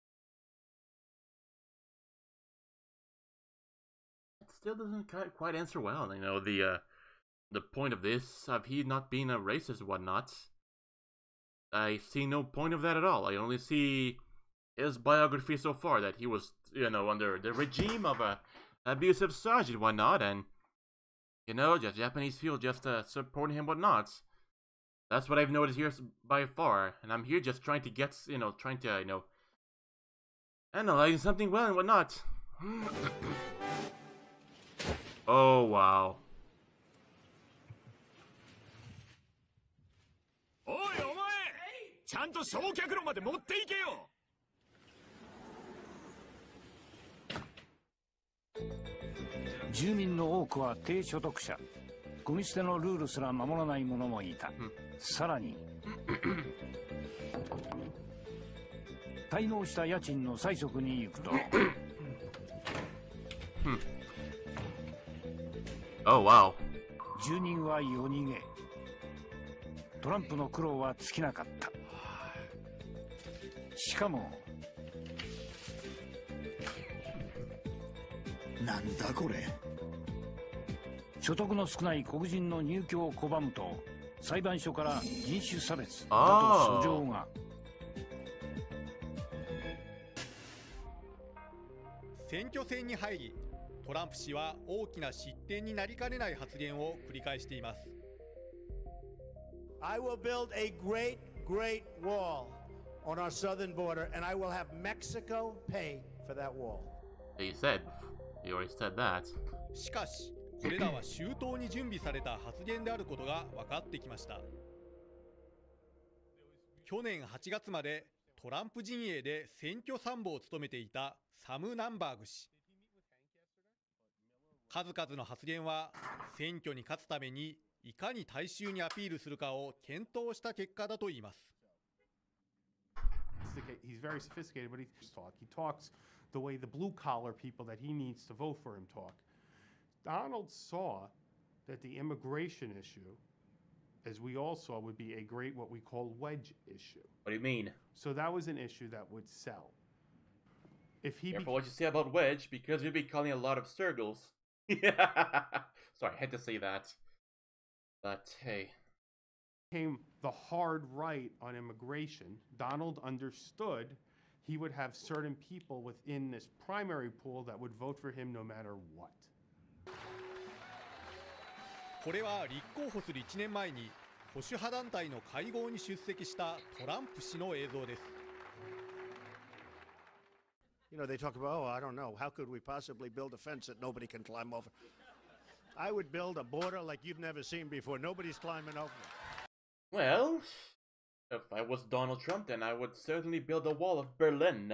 it still doesn't quite answer well. You know, the uh, the point of this, of he not being a racist or whatnot, I see no point of that at all. I only see his biography so far that he was, you know, under the regime of a abusive Sarge and whatnot, and you know, the Japanese feel just uh, supporting him whatnot. That's what I've noticed here by far, and I'm here just trying to get, you know, trying to, you know, analyze something well and whatnot. Oh wow. おいお前ちゃんと焼却炉まで持っていけよ住民の多くは低所得者、ゴミ捨てのルールすら守らない者もいた。さらに滞納した家賃の催促に行くと Oh wow. 住人は夜逃げ。トランプの苦労は尽きなかった。しかもなんだこれ。 所得の少ない黒人の入居を拒むと裁判所から人種差別だと訴状が。 選挙戦に入り、トランプ氏は大きな失点になりかねない発言を繰り返しています。 I will build a great, great wall on our southern border, and I will have Mexico pay for that wall. He said, he already said that. しかし、これらは周到に準備された発言であることが分かってきました。去年はちがつまでトランプ陣営で選挙参謀を務めていたサム・ナンバーグ氏。数々の発言は選挙に勝つためにいかに大衆にアピールするかを検討した結果だといいます。 He's very sophisticated, but he talk. He talks the way the blue collar people that he needs to vote for him talk. Donald saw that the immigration issue, as we all saw, would be a great what we call wedge issue. What do you mean? So that was an issue that would sell. If he Careful what you say about wedge, because you'll be calling a lot of circles. Yeah. Sorry, I had to say that. But hey. Came the hard right on immigration. Donald understood he would have certain people within this primary pool that would vote for him no matter what. これは立候補するいちねんまえに保守派団体の会合に出席したトランプ氏の映像です。 You know, they talk about, oh, I don't know, how could we possibly build a fence that nobody can climb over? I would build a border like you've never seen before. Nobody's climbing over it. Well, if I was Donald Trump, then I would certainly build a wall of Berlin.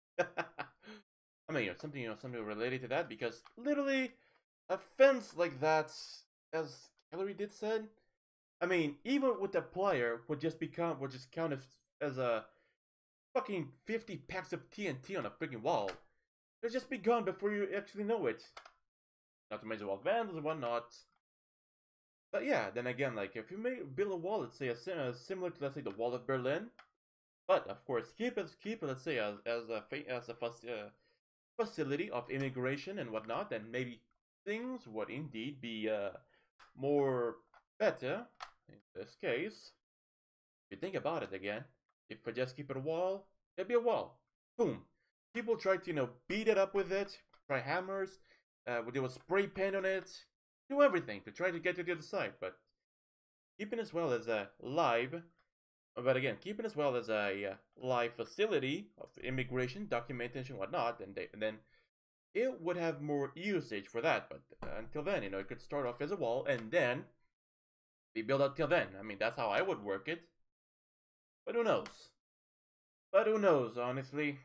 I mean, you know, something, you know, something related to that, because literally a fence like that, as Hillary did said, I mean, even with the plier, would just become, would just count as, as a fucking fifty packs of T N T on a freaking wall. It'll just be gone before you actually know it. Not to mention wild vandals and whatnot. But yeah, then again, like, if you may build a wall, let's say, a, uh, similar to, let's say, the Wall of Berlin, but, of course, keep it, keep it, let's say, as, as a, as a uh, facility of immigration and whatnot, then maybe things would indeed be uh, more better, in this case. If you think about it again, if we just keep it a wall, it'd be a wall. Boom. People try to, you know, beat it up with it, try hammers, uh, they would spray paint on it, do everything to try to get to the other side, but keeping as well as a live, but again, keeping as well as a uh, live facility of immigration, documentation, whatnot, and they, then it would have more usage for that. But uh, until then, you know, it could start off as a wall and then be built up till then. I mean, that's how I would work it. But who knows? But who knows, honestly?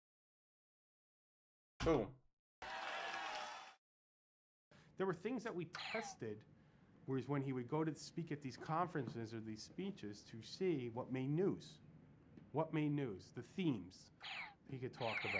Boom. There were things that we tested, whereas when he would go to speak at these conferences or these speeches to see what made news. What made news? The themes he could talk about.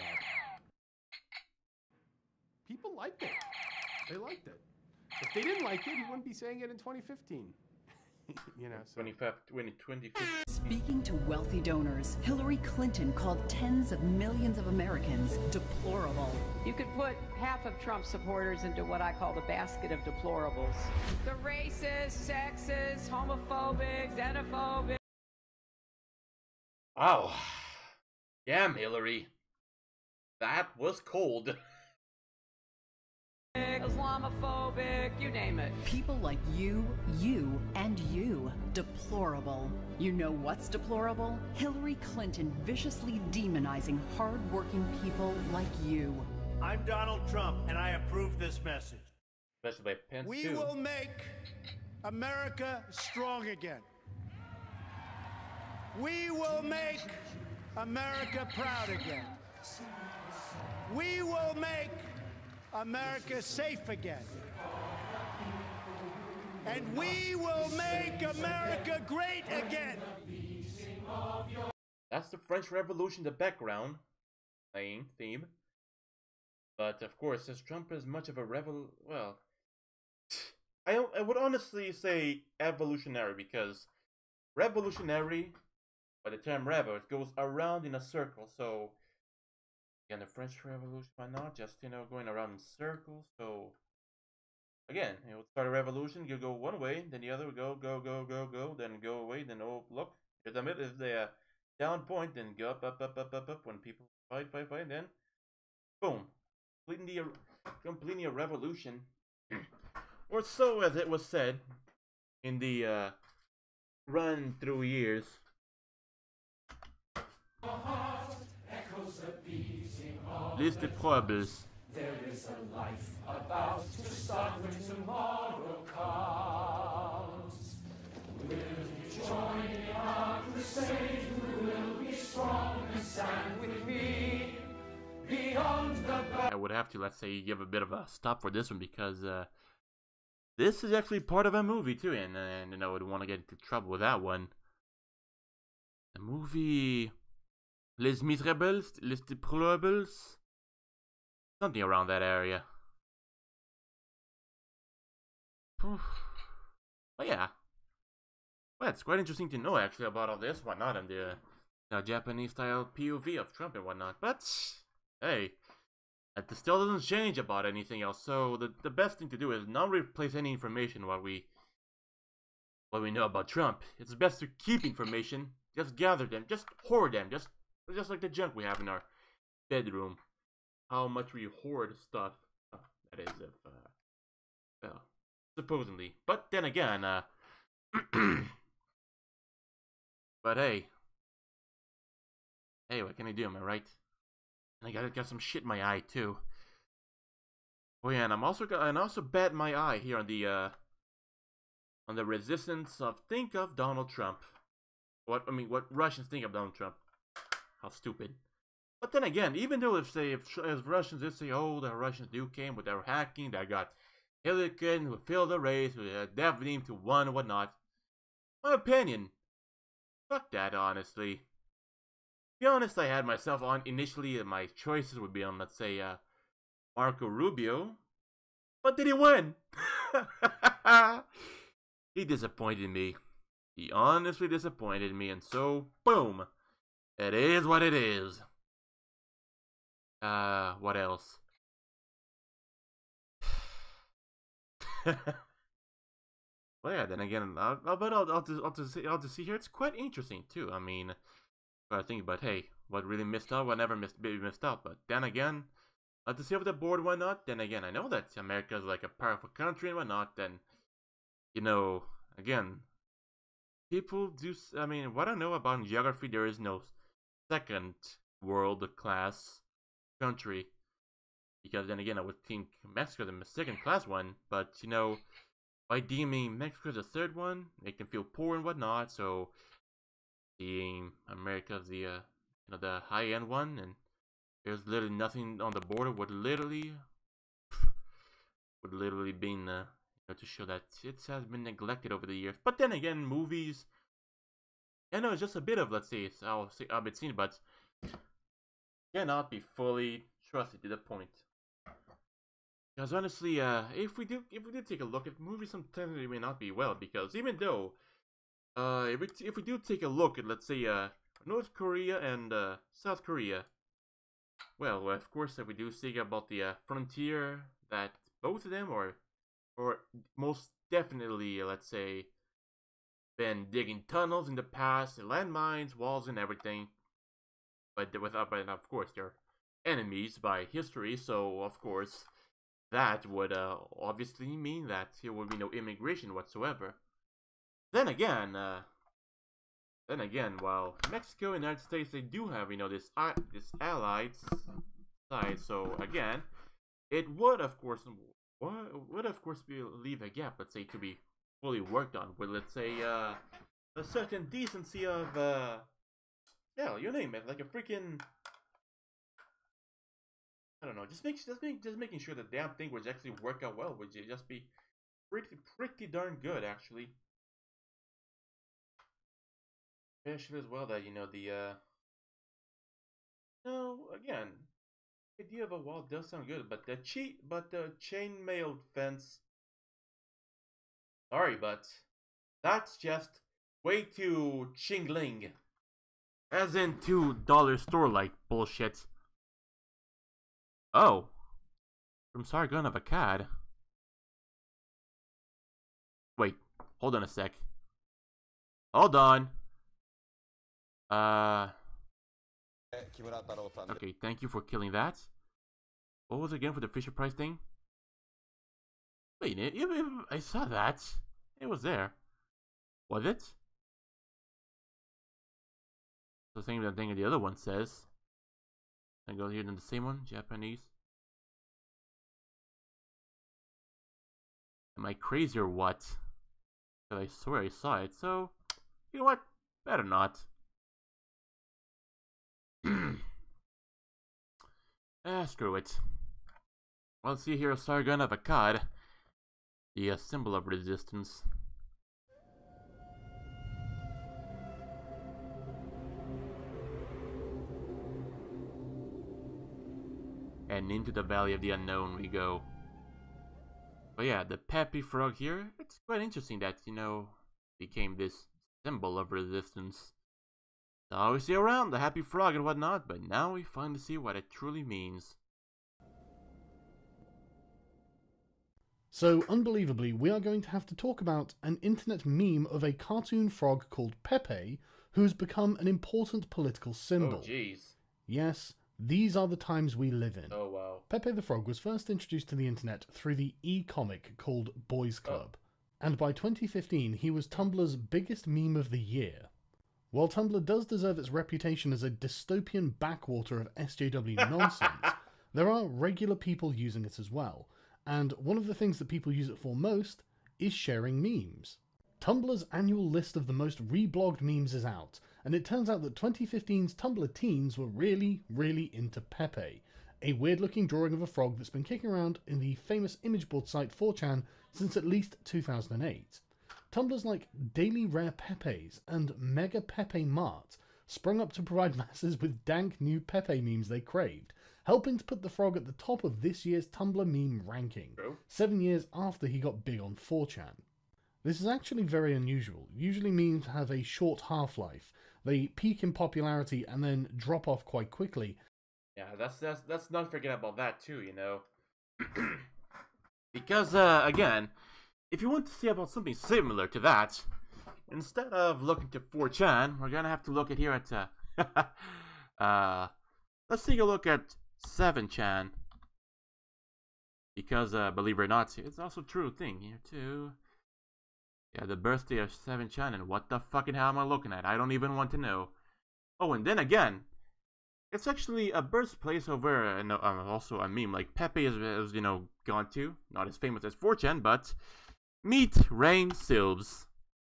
People liked it. They liked it. If they didn't like it, he wouldn't be saying it in twenty fifteen. You know, so. twenty twenty fifteen. Speaking to wealthy donors, Hillary Clinton called tens of millions of Americans deplorable. You could put half of Trump supporters into what I call the basket of deplorables. The racist, sexist, homophobic, xenophobic. Wow. Damn, Hillary. That was cold. Islamophobic, you name it. People like you, you, and you. Deplorable. You know what's deplorable? Hillary Clinton viciously demonizing hard-working people like you. I'm Donald Trump, and I approve this message. Especially by Pence, We too. will make America strong again. We will make America proud again. We will make America safe again. And we will make America great again. That's the French Revolution, the background playing theme. But of course, as Trump is much of a revol well, I I would honestly say evolutionary, because revolutionary, by the term revo, it goes around in a circle. So again, the French Revolution, why not? Just, you know, going around in circles. So again, you know, start a revolution, you go one way, then the other would go, go, go, go, go, then go away, then oh look, if the middle is the uh, down point, then go up, up, up, up, up, up when people fight, fight, fight, then boom. Completely a, completely a revolution. Or so as it was said in the uh, run through years. List the probables. There is a life about to start when tomorrow comes. Will you join in our crusade? Who will be strong and stand with me? Beyond the I would have to, let's say, give a bit of a stop for this one, because uh, this is actually part of a movie too, and, and, and I would want to get into trouble with that one. The movie Les Miserables, Les Deplorables, something around that area. But yeah, well, it's quite interesting to know actually about all this, whatnot, and the uh, Japanese style P O V of Trump and whatnot. But hey, that still doesn't change about anything else. So the the best thing to do is not replace any information what we what we know about Trump. It's best to keep information, just gather them, just hoard them, just just like the junk we have in our bedroom. How much we hoard stuff. Oh, that is if uh, well, supposedly. But then again, uh, but hey, hey, what can I do? Am I right? And I got got some shit in my eye too. Oh yeah, and I'm also got and also bat my eye here on the uh on the resistance of think of Donald Trump. What I mean, what Russians think of Donald Trump? How stupid. But then again, even though if say if, if Russians did say, oh, the Russians do came with their hacking, that got Hillary Clinton who failed the race, who had definitely to won and whatnot. My opinion, fuck that, honestly. To be honest, I had myself on initially. My choices would be on, let's say, uh, Marco Rubio, but did he win? He disappointed me. He honestly disappointed me, and so boom, it is what it is. Uh, what else? Well, yeah. Then again, I'll, I'll, but I'll, I'll just, I'll just, see, I'll just see here. It's quite interesting too. I mean. I think about, hey, what really missed out, what never missed, maybe missed out. But then again, uh, to see if the board, why not? Then again, I know that America is like a powerful country and whatnot. Then, you know, again, people do. I mean, what I know about geography, there is no second world class country, because then again, I would think Mexico is the second class one. But you know, by deeming Mexico the third one, they can feel poor and whatnot. So. Seeing America as the uh, you know, the high end one, and there's literally nothing on the border would literally would literally been uh, you know, to show that it has been neglected over the years. But then again, movies, I know it's just a bit of, let's say, it's I'll say I've been seen, but cannot be fully trusted to the point. Because honestly, uh, if we do if we do take a look at movies, sometimes they may not be well, because even though. Uh, if we, if we do take a look at, let's say, uh, North Korea and, uh, South Korea, well, of course, if we do speak about the, uh, frontier, that both of them are, or most definitely, let's say, been digging tunnels in the past, landmines, walls, and everything, but without, but of course, they're enemies by history, so of course that would uh, obviously mean that there would be no immigration whatsoever. Then again, uh, then again, while Mexico and the United States, they do have, you know, this uh, this allied side, so again, it would of course would of course be leave a gap, let's say, to be fully worked on with, let's say, uh, a certain decency of, uh, yeah, you name it, like a freaking, I don't know, just make just make just making sure the damn thing would actually work out well, would just be pretty pretty darn good, actually. Especially as well that, you know, the uh, no, again, the idea of a wall does sound good, but the cheat, but the chain-mailed fence. Sorry, but that's just way too chingling. As in two dollar store like bullshit. Oh, from Saargon of a cad. Wait, hold on a sec. Hold on. Uh. Okay, thank you for killing that. What was it again for the Fisher Price thing? Wait, it, it, it, I saw that. It was there. Was it? The same thing the other one says. I go here to the same one, Japanese. Am I crazy or what? I swear I saw it, so you know what? Better not. Ah, screw it. Well, see here, Saargon of a cod, the uh, symbol of resistance. And into the Valley of the Unknown we go. But yeah, the Peppy Frog here, it's quite interesting that, you know, became this symbol of resistance. It's always around, the Happy Frog and whatnot, but now we finally see what it truly means. So, unbelievably, we are going to have to talk about an internet meme of a cartoon frog called Pepe, who has become an important political symbol. Oh, jeez. Yes, these are the times we live in. Oh, wow. Pepe the Frog was first introduced to the internet through the e-comic called Boys Club. Oh. And by twenty fifteen, he was Tumblr's biggest meme of the year. While Tumblr does deserve its reputation as a dystopian backwater of S J W nonsense, there are regular people using it as well. And one of the things that people use it for most is sharing memes. Tumblr's annual list of the most reblogged memes is out, and it turns out that twenty fifteen's Tumblr teens were really, really into Pepe, a weird-looking drawing of a frog that's been kicking around in the famous image board site four chan since at least two thousand eight. Tumblrs like Daily Rare Pepes and Mega Pepe Mart sprung up to provide masses with dank new Pepe memes they craved, helping to put the frog at the top of this year's Tumblr meme ranking, True. seven years after he got big on four chan. This is actually very unusual. Usually memes have a short half-life. They peak in popularity and then drop off quite quickly. Yeah, that's that's let's not forget about that too, you know. Because uh, again, if you want to see about something similar to that, instead of looking to four chan, we're gonna have to look at here at uh, uh let's take a look at seven chan. Because uh, believe it or not, it's also a true thing here too. Yeah, the birthday of seven chan, and what the fucking hell am I looking at? I don't even want to know. Oh, and then again, it's actually a birthplace over, uh, no, uh, also a meme like Pepe is, is, you know, gone to. Not as famous as four chan, but meet Rain Silves.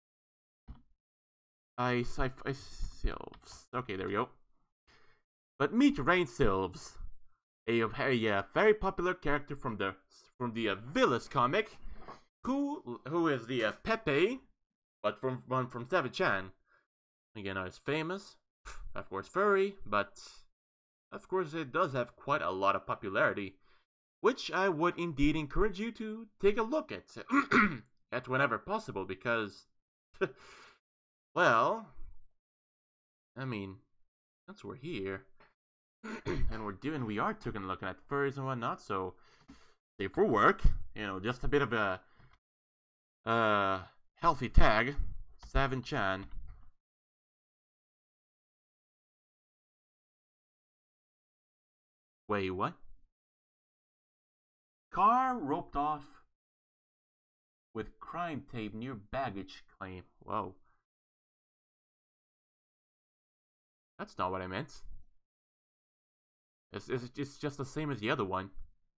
I, I, I, Silves. Okay, there we go. But meet Rain Silves, a, a, a very popular character from the from the uh, Villas comic. Who who is the uh, Pepe, but from one from seven chan. Again, not as famous, of course, furry, but of course it does have quite a lot of popularity, which I would indeed encourage you to take a look at, at whenever possible, because, well, I mean, since we're here, and we're doing, we are taking a look at furries and whatnot, so, say for work, you know, just a bit of a Uh, healthy tag, seven chan. Wait, what? Car roped off with crime tape near baggage claim. Whoa. That's not what I meant. It's, it's, it's just the same as the other one.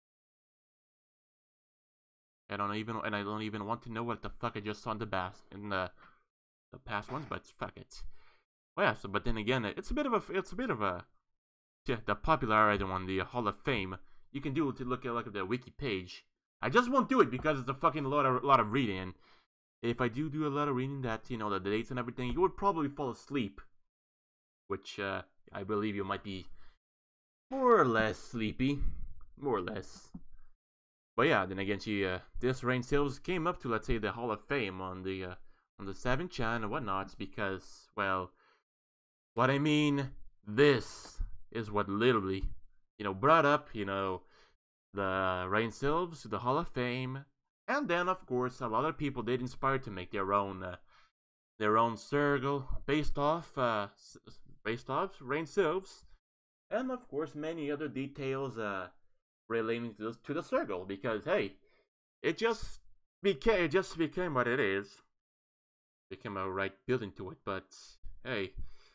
I don't even, and I don't even want to know what the fuck I just saw in the past, in the the past ones, but fuck it. Well, yeah. So, but then again, it's a bit of a, it's a bit of a, yeah, the popularity one, the Hall of Fame. You can do it to look at look at the wiki page. I just won't do it because it's a fucking lot of lot of reading. And if I do do a lot of reading, that you know the dates and everything, you would probably fall asleep. Which uh, I believe you might be more or less sleepy, more or less. But yeah, then again, she uh, this Rain Silves came up to, let's say, the Hall of Fame on the uh, on the seventh chan and whatnot because, well, what I mean, this is what literally, you know, brought up, you know, the Rain Silves to the Hall of Fame, and then of course a lot of people did inspire to make their own uh, their own circle based off uh, based off Rain Silves, and of course many other details uh, relating to the, to the circle, because hey, it just became it just became what it is. Became a right building to it, but hey,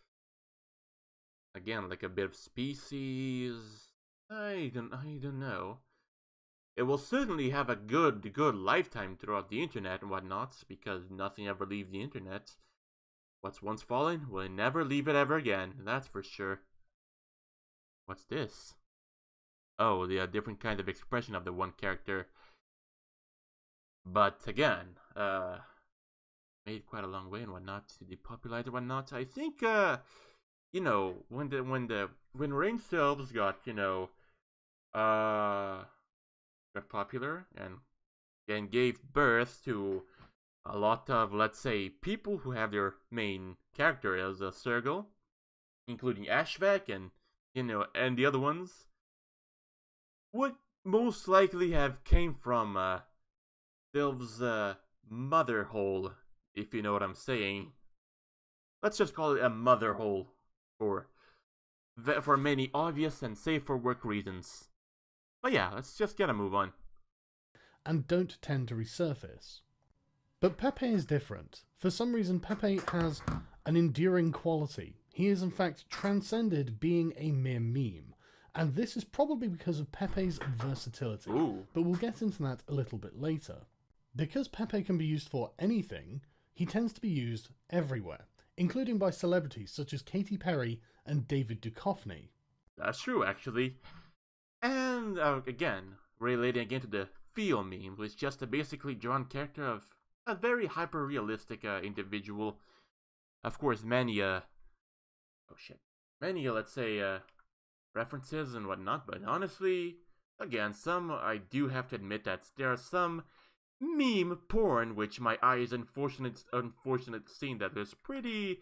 again, like a bit of species. I don't I don't know. It will certainly have a good good lifetime throughout the internet and whatnot, because nothing ever leaves the internet. What's once fallen will never leave it ever again, that's for sure. What's this? Oh, the uh, different kind of expression of the one character. But again, uh, made quite a long way and whatnot to depopulate and whatnot. I think, uh, you know, when the when the when Rain Silves got, you know, uh, got popular and and gave birth to a lot of, let's say, people who have their main character as a circle, including Ashvak and, you know, and the other ones, would most likely have came from uh, Sylve's uh, mother hole, if you know what I'm saying. Let's just call it a mother hole for for many obvious and safe for work reasons. But yeah, let's just get a move on. And don't tend to resurface. But Pepe is different. For some reason, Pepe has an enduring quality. He is in fact transcended being a mere meme. And this is probably because of Pepe's versatility. Ooh. But we'll get into that a little bit later. Because Pepe can be used for anything, he tends to be used everywhere, including by celebrities such as Katy Perry and David Duchovny. That's true, actually. And uh, again, relating again to the feel meme, which is just a basically drawn character of a very hyper-realistic uh, individual. Of course, many, uh, oh shit, many, uh, let's say, uh, references and whatnot, but honestly, again, some, I do have to admit that there are some meme porn which my eyes unfortunate, unfortunate seeing that is pretty,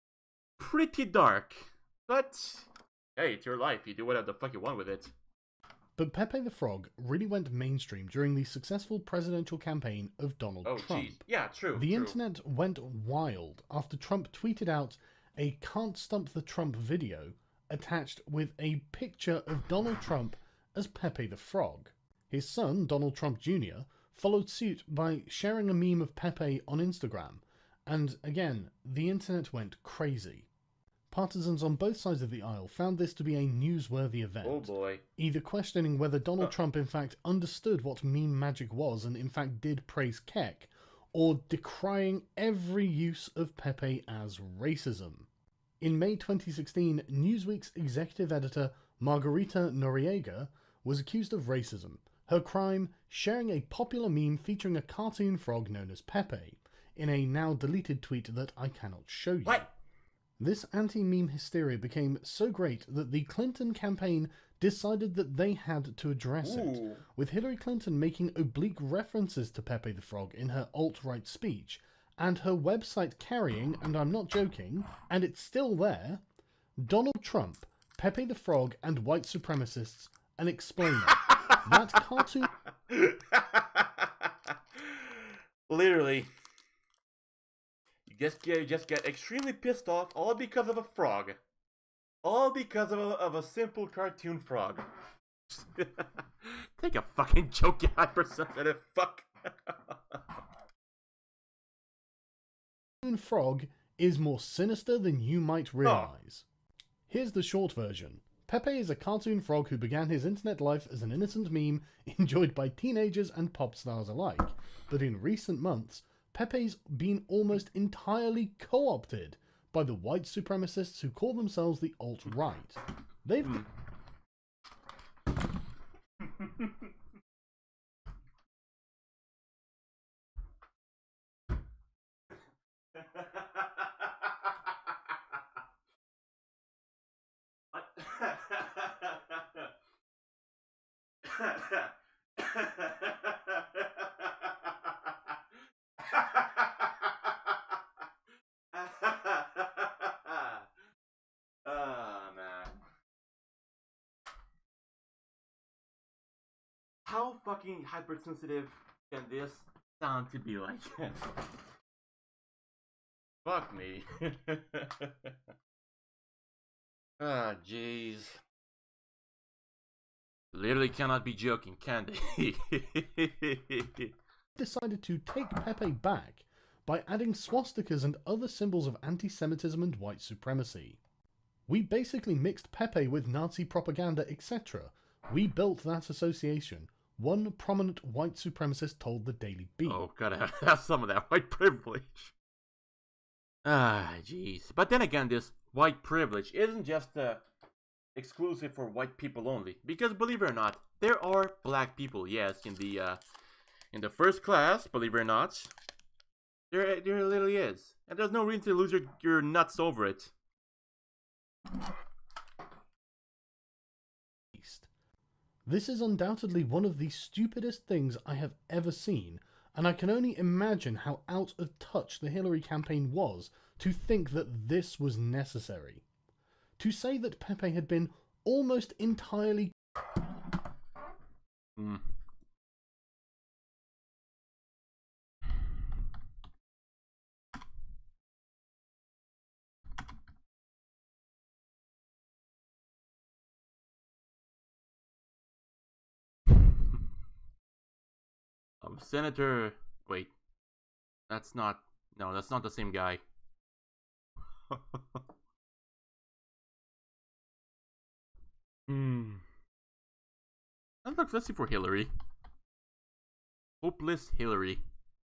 pretty dark. But, hey, it's your life, you do whatever the fuck you want with it. But Pepe the Frog really went mainstream during the successful presidential campaign of Donald Oh, Trump. geez. Yeah, true. The true. internet went wild after Trump tweeted out a Can't Stump the Trump video attached with a picture of Donald Trump as Pepe the Frog. His son, Donald Trump Junior, followed suit by sharing a meme of Pepe on Instagram, and again, the internet went crazy. Partisans on both sides of the aisle found this to be a newsworthy event. Oh boy. Either questioning whether Donald Oh. Trump in fact understood what meme magic was and in fact did praise Keck, or decrying every use of Pepe as racism. In May twenty sixteen, Newsweek's executive editor Margarita Noriega was accused of racism. Her crime, sharing a popular meme featuring a cartoon frog known as Pepe, in a now deleted tweet that I cannot show you. What? This anti-meme hysteria became so great that the Clinton campaign decided that they had to address it, Ooh. with Hillary Clinton making oblique references to Pepe the Frog in her alt-right speech, and her website carrying, and I'm not joking, and it's still there, Donald Trump, Pepe the Frog, and white supremacists, an explainer. That cartoon... Literally. You just get, you just get extremely pissed off, all because of a frog. All because of a, of a simple cartoon frog. Take a fucking joke, you hypersensitive fuck. Cartoon Frog is more sinister than you might realize. Here's the short version. Pepe is a cartoon frog who began his internet life as an innocent meme enjoyed by teenagers and pop stars alike. But in recent months, Pepe's been almost entirely co-opted by the white supremacists who call themselves the alt-right. They've... Mm. Oh, man. How fucking hypersensitive can this sound to be like? Fuck me. Ah, jeez. Literally cannot be joking, can they? decided to take Pepe back by adding swastikas and other symbols of anti-Semitism and white supremacy. We basically mixed Pepe with Nazi propaganda, et cetera. We built that association, one prominent white supremacist told the Daily Beast. Oh, gotta have some of that white privilege. Ah, jeez. But then again, this white privilege isn't just uh, exclusive for white people only. Because believe it or not, there are black people, yes, in the uh, in the first class, believe it or not. There, there literally is. And there's no reason to lose your, your nuts over it. This is undoubtedly one of the stupidest things I have ever seen, and I can only imagine how out of touch the Hillary campaign was to think that this was necessary. To say that Pepe had been almost entirely... Hmm. Um, Senator... Wait. That's not... No, that's not the same guy. Hmm. Let's, let's see for Hillary. Hopeless Hillary.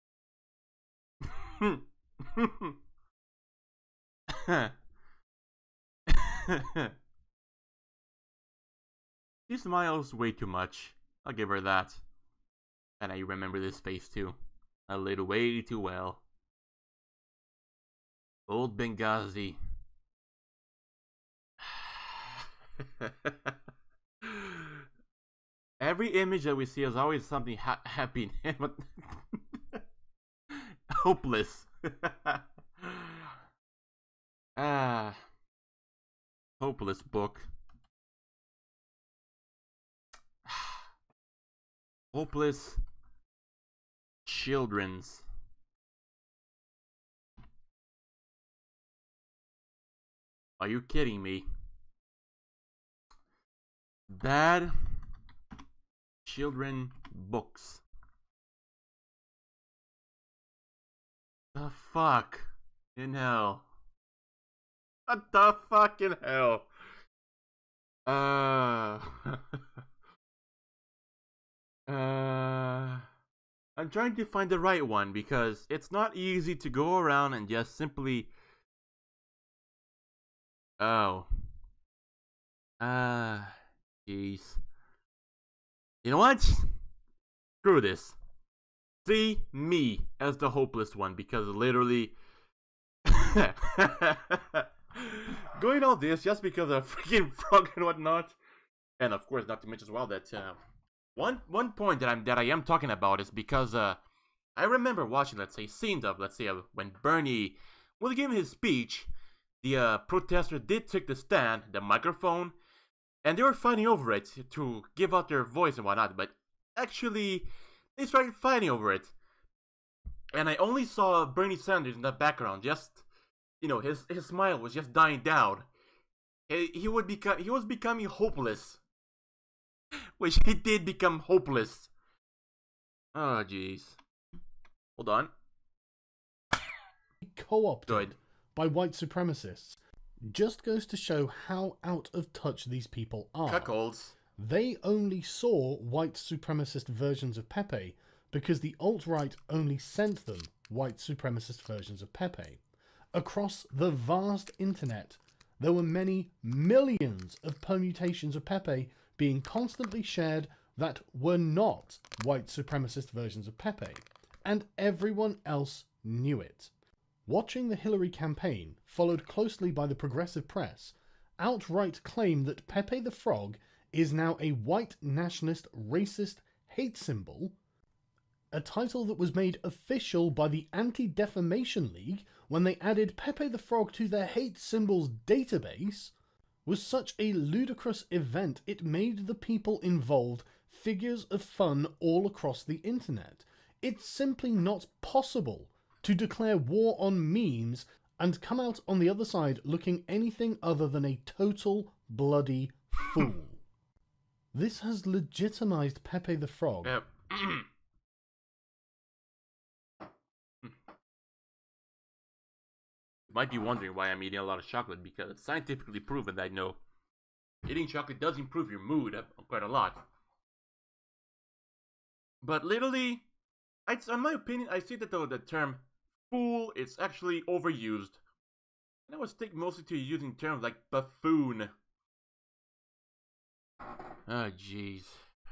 She smiles way too much. I'll give her that. And I remember this face too. A little way too well. Old Benghazi. Every image that we see is always something ha happy and hopeless. Ah, hopeless book. Hopeless children's. Are you kidding me? Bad children books. The fuck in hell? What the fuck in hell? Uh, uh, I'm trying to find the right one because it's not easy to go around and just simply. Oh. Ah, uh, jeez. You know what? Screw this. See me as the hopeless one because literally going all this just because of freaking frog and whatnot, and of course not to mention as well that uh, one one point that I'm that I am talking about is because uh, I remember watching, let's say, scenes of let's say uh, when Bernie was giving his speech. The uh, protester did take the stand, the microphone, and they were fighting over it to give out their voice and whatnot, but actually, they started fighting over it. And I only saw Bernie Sanders in the background, just, you know, his, his smile was just dying down. He, he, would become, he was becoming hopeless. which he did become hopeless. Oh, jeez. Hold on. Co-opted Good. by white supremacists just goes to show how out of touch these people are. Cuckolds. They only saw white supremacist versions of Pepe because the alt-right only sent them white supremacist versions of Pepe. Across the vast internet, there were many millions of permutations of Pepe being constantly shared that were not white supremacist versions of Pepe, and everyone else knew it. Watching the Hillary campaign, followed closely by the progressive press, outright claim that Pepe the Frog is now a white nationalist racist hate symbol, a title that was made official by the Anti-Defamation League when they added Pepe the Frog to their hate symbols database, was such a ludicrous event it made the people involved figures of fun all across the internet. It's simply not possible to declare war on memes and come out on the other side looking anything other than a total bloody fool. This has legitimized Pepe the Frog. Yep. You might be wondering why I'm eating a lot of chocolate, because it's scientifically proven that I know eating chocolate does improve your mood quite a lot. But literally, I, in my opinion, I see that the, the term fool is actually overused. And I would stick mostly to using terms like buffoon. Oh, jeez.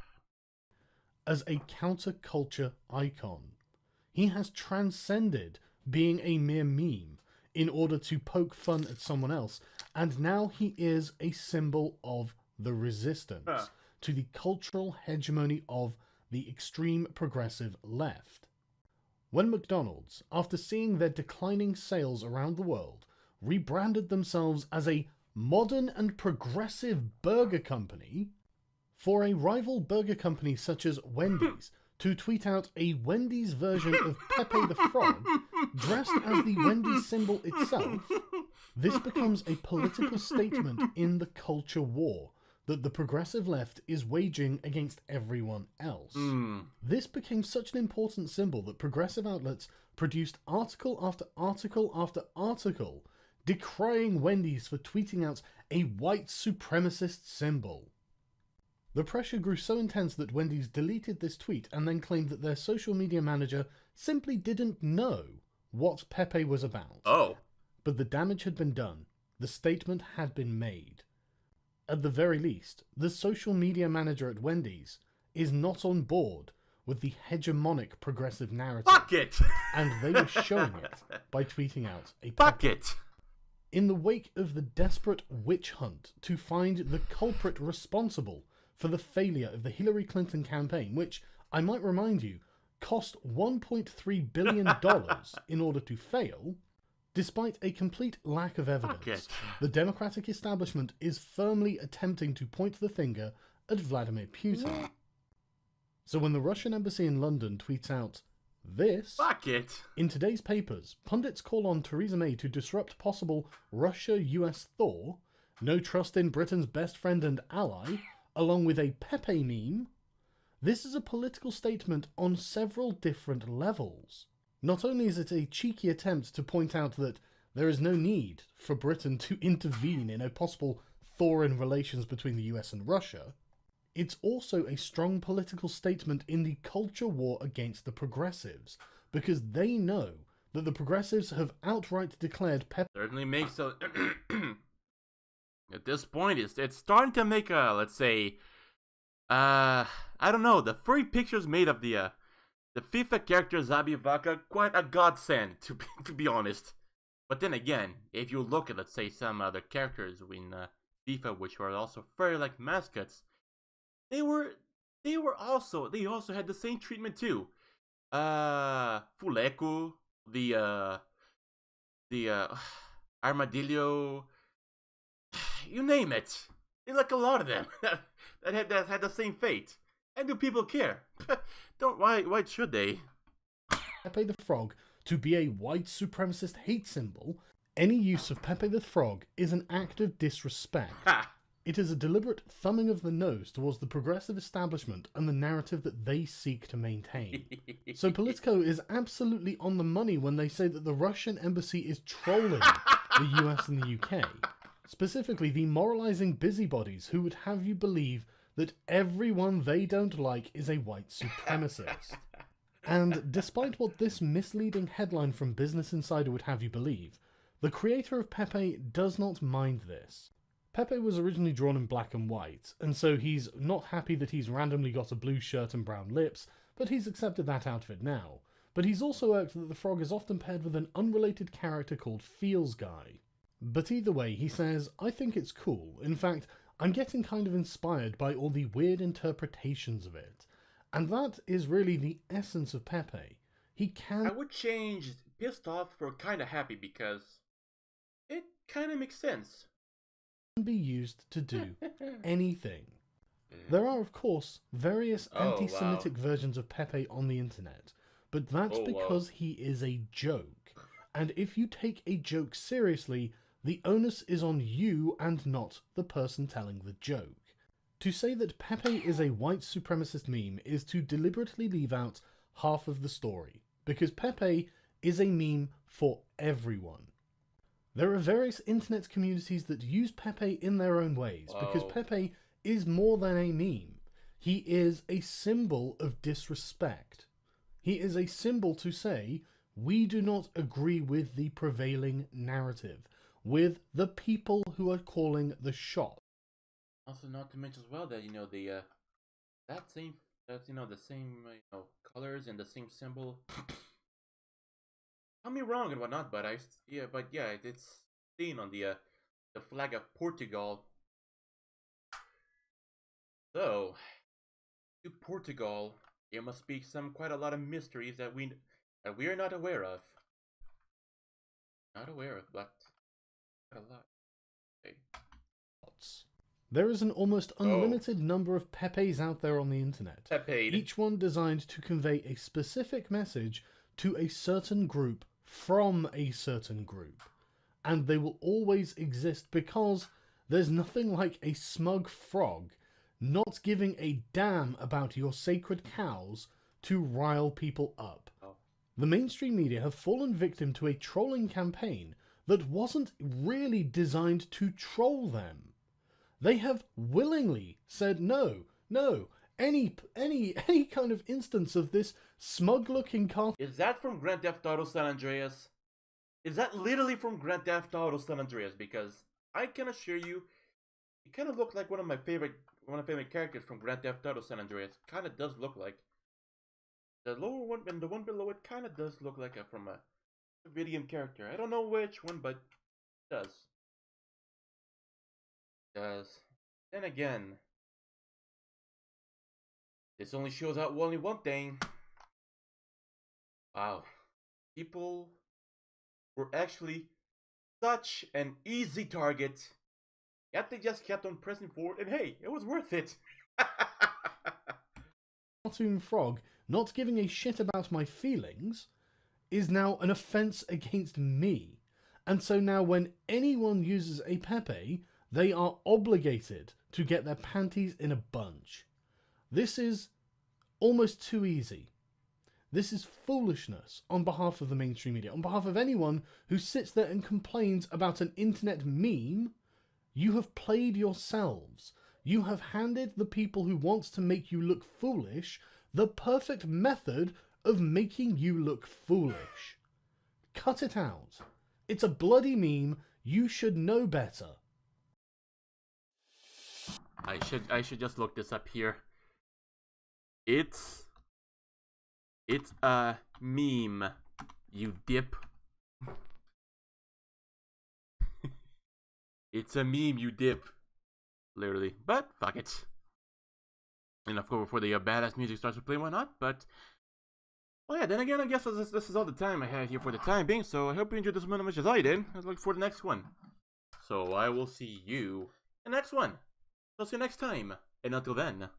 As a counterculture icon, he has transcended being a mere meme in order to poke fun at someone else, and now he is a symbol of the resistance huh. to the cultural hegemony of the extreme progressive left. When McDonald's, after seeing their declining sales around the world, rebranded themselves as a modern and progressive burger company, for a rival burger company such as Wendy's to tweet out a Wendy's version of Pepe the Frog, dressed as the Wendy's symbol itself, this becomes a political statement in the culture war that the progressive left is waging against everyone else. Mm. This became such an important symbol that progressive outlets produced article after article after article decrying Wendy's for tweeting out a white supremacist symbol. The pressure grew so intense that Wendy's deleted this tweet and then claimed that their social media manager simply didn't know what Pepe was about. Oh. But the damage had been done. The statement had been made. At the very least, the social media manager at Wendy's is not on board with the hegemonic progressive narrative. Fuck it! And they were showing it by tweeting out a Fuck Pepe. it! In the wake of the desperate witch hunt to find the culprit responsible for the failure of the Hillary Clinton campaign, which, I might remind you, cost one point three billion dollars in order to fail, despite a complete lack of evidence, the Democratic establishment is firmly attempting to point the finger at Vladimir Putin. So when the Russian embassy in London tweets out this, Fuck it. in today's papers, pundits call on Theresa May to disrupt possible Russia-U S thaw, no trust in Britain's best friend and ally, along with a Pepe meme. This is a political statement on several different levels. Not only is it a cheeky attempt to point out that there is no need for Britain to intervene in a possible thaw in relations between the U S and Russia, it's also a strong political statement in the culture war against the progressives, because they know that the progressives have outright declared Pepe... Certainly makes a... At this point, it's, it's starting to make a, let's say, uh, I don't know, the furry pictures made of the, uh, the FIFA character Zabi Vaca quite a godsend, to be, to be honest. But then again, if you look at, let's say, some other characters in uh, FIFA, which were also furry-like mascots, they were, they were also, they also had the same treatment too. Uh, Fuleco, the, uh, the, uh, Armadillo... You name it. They like a lot of them that, that, had, that had the same fate. And do people care? Don't, why, why should they? Pepe the Frog to be a white supremacist hate symbol, any use of Pepe the Frog is an act of disrespect. Ha. It is a deliberate thumbing of the nose towards the progressive establishment and the narrative that they seek to maintain. So Politico is absolutely on the money when they say that the Russian embassy is trolling the U S and the U K. Specifically, the moralizing busybodies who would have you believe that everyone they don't like is a white supremacist. And despite what this misleading headline from Business Insider would have you believe, the creator of Pepe does not mind this. Pepe was originally drawn in black and white, and so he's not happy that he's randomly got a blue shirt and brown lips, but he's accepted that outfit now. But he's also irked that the frog is often paired with an unrelated character called Feels Guy. But either way, he says, I think it's cool. In fact, I'm getting kind of inspired by all the weird interpretations of it. And that is really the essence of Pepe. He can... I would change pissed off for kinda happy because it kinda makes sense. Be used to do anything. There are, of course, various Oh, anti-Semitic wow. versions of Pepe on the internet, but that's Oh, wow. because he is a joke. And if you take a joke seriously, the onus is on you and not the person telling the joke. To say that Pepe is a white supremacist meme is to deliberately leave out half of the story, because Pepe is a meme for everyone. There are various internet communities that use Pepe in their own ways, because Wow. Pepe is more than a meme. He is a symbol of disrespect. He is a symbol to say, we do not agree with the prevailing narrative, with the people who are calling the shot. Also, not to mention as well that, you know, the uh, that same, that's, you know, the same, uh, you know, colors and the same symbol. Tell me wrong and whatnot, but I, yeah, but yeah, it's seen on the uh, the flag of Portugal. So, to Portugal, there must be some quite a lot of mysteries that we that we are not aware of. Not aware of, but quite a lot. Okay. There is an almost unlimited number of Pepes out there on the internet, Pepe. each one designed to convey a specific message to a certain group from a certain group. And they will always exist because there's nothing like a smug frog not giving a damn about your sacred cows to rile people up. Oh. The mainstream media have fallen victim to a trolling campaign that wasn't really designed to troll them. They have willingly said no, no, any any any kind of instance of this smug-looking car. Is that from Grand Theft Auto San Andreas? Is that literally from Grand Theft Auto San Andreas? Because I can assure you, it kind of looked like one of my favorite one of my favorite characters from Grand Theft Auto San Andreas. Kind of does look like. The lower one and the one below it kind of does look like a from a video game character. I don't know which one, but it does. Does. Then again, this only shows out only one thing. Wow. People were actually such an easy target. Yet they just kept on pressing forward, and hey, it was worth it. Cartoon frog not giving a shit about my feelings is now an offence against me. And so now when anyone uses a Pepe, they are obligated to get their panties in a bunch. This is almost too easy. This is foolishness on behalf of the mainstream media, on behalf of anyone who sits there and complains about an internet meme. You have played yourselves. You have handed the people who want to make you look foolish the perfect method of making you look foolish. Cut it out. It's a bloody meme. You should know better. I should I should just look this up here. It's it's a meme, you dip. It's a meme, you dip. Literally. But fuck it. And of course, before the uh, badass music starts to play, why not? But well, yeah. Then again, I guess this, this is all the time I have here for the time being. So I hope you enjoyed this one as much as I did. I look for the next one. So I will see you in the next one. I'll see you next time. And until then,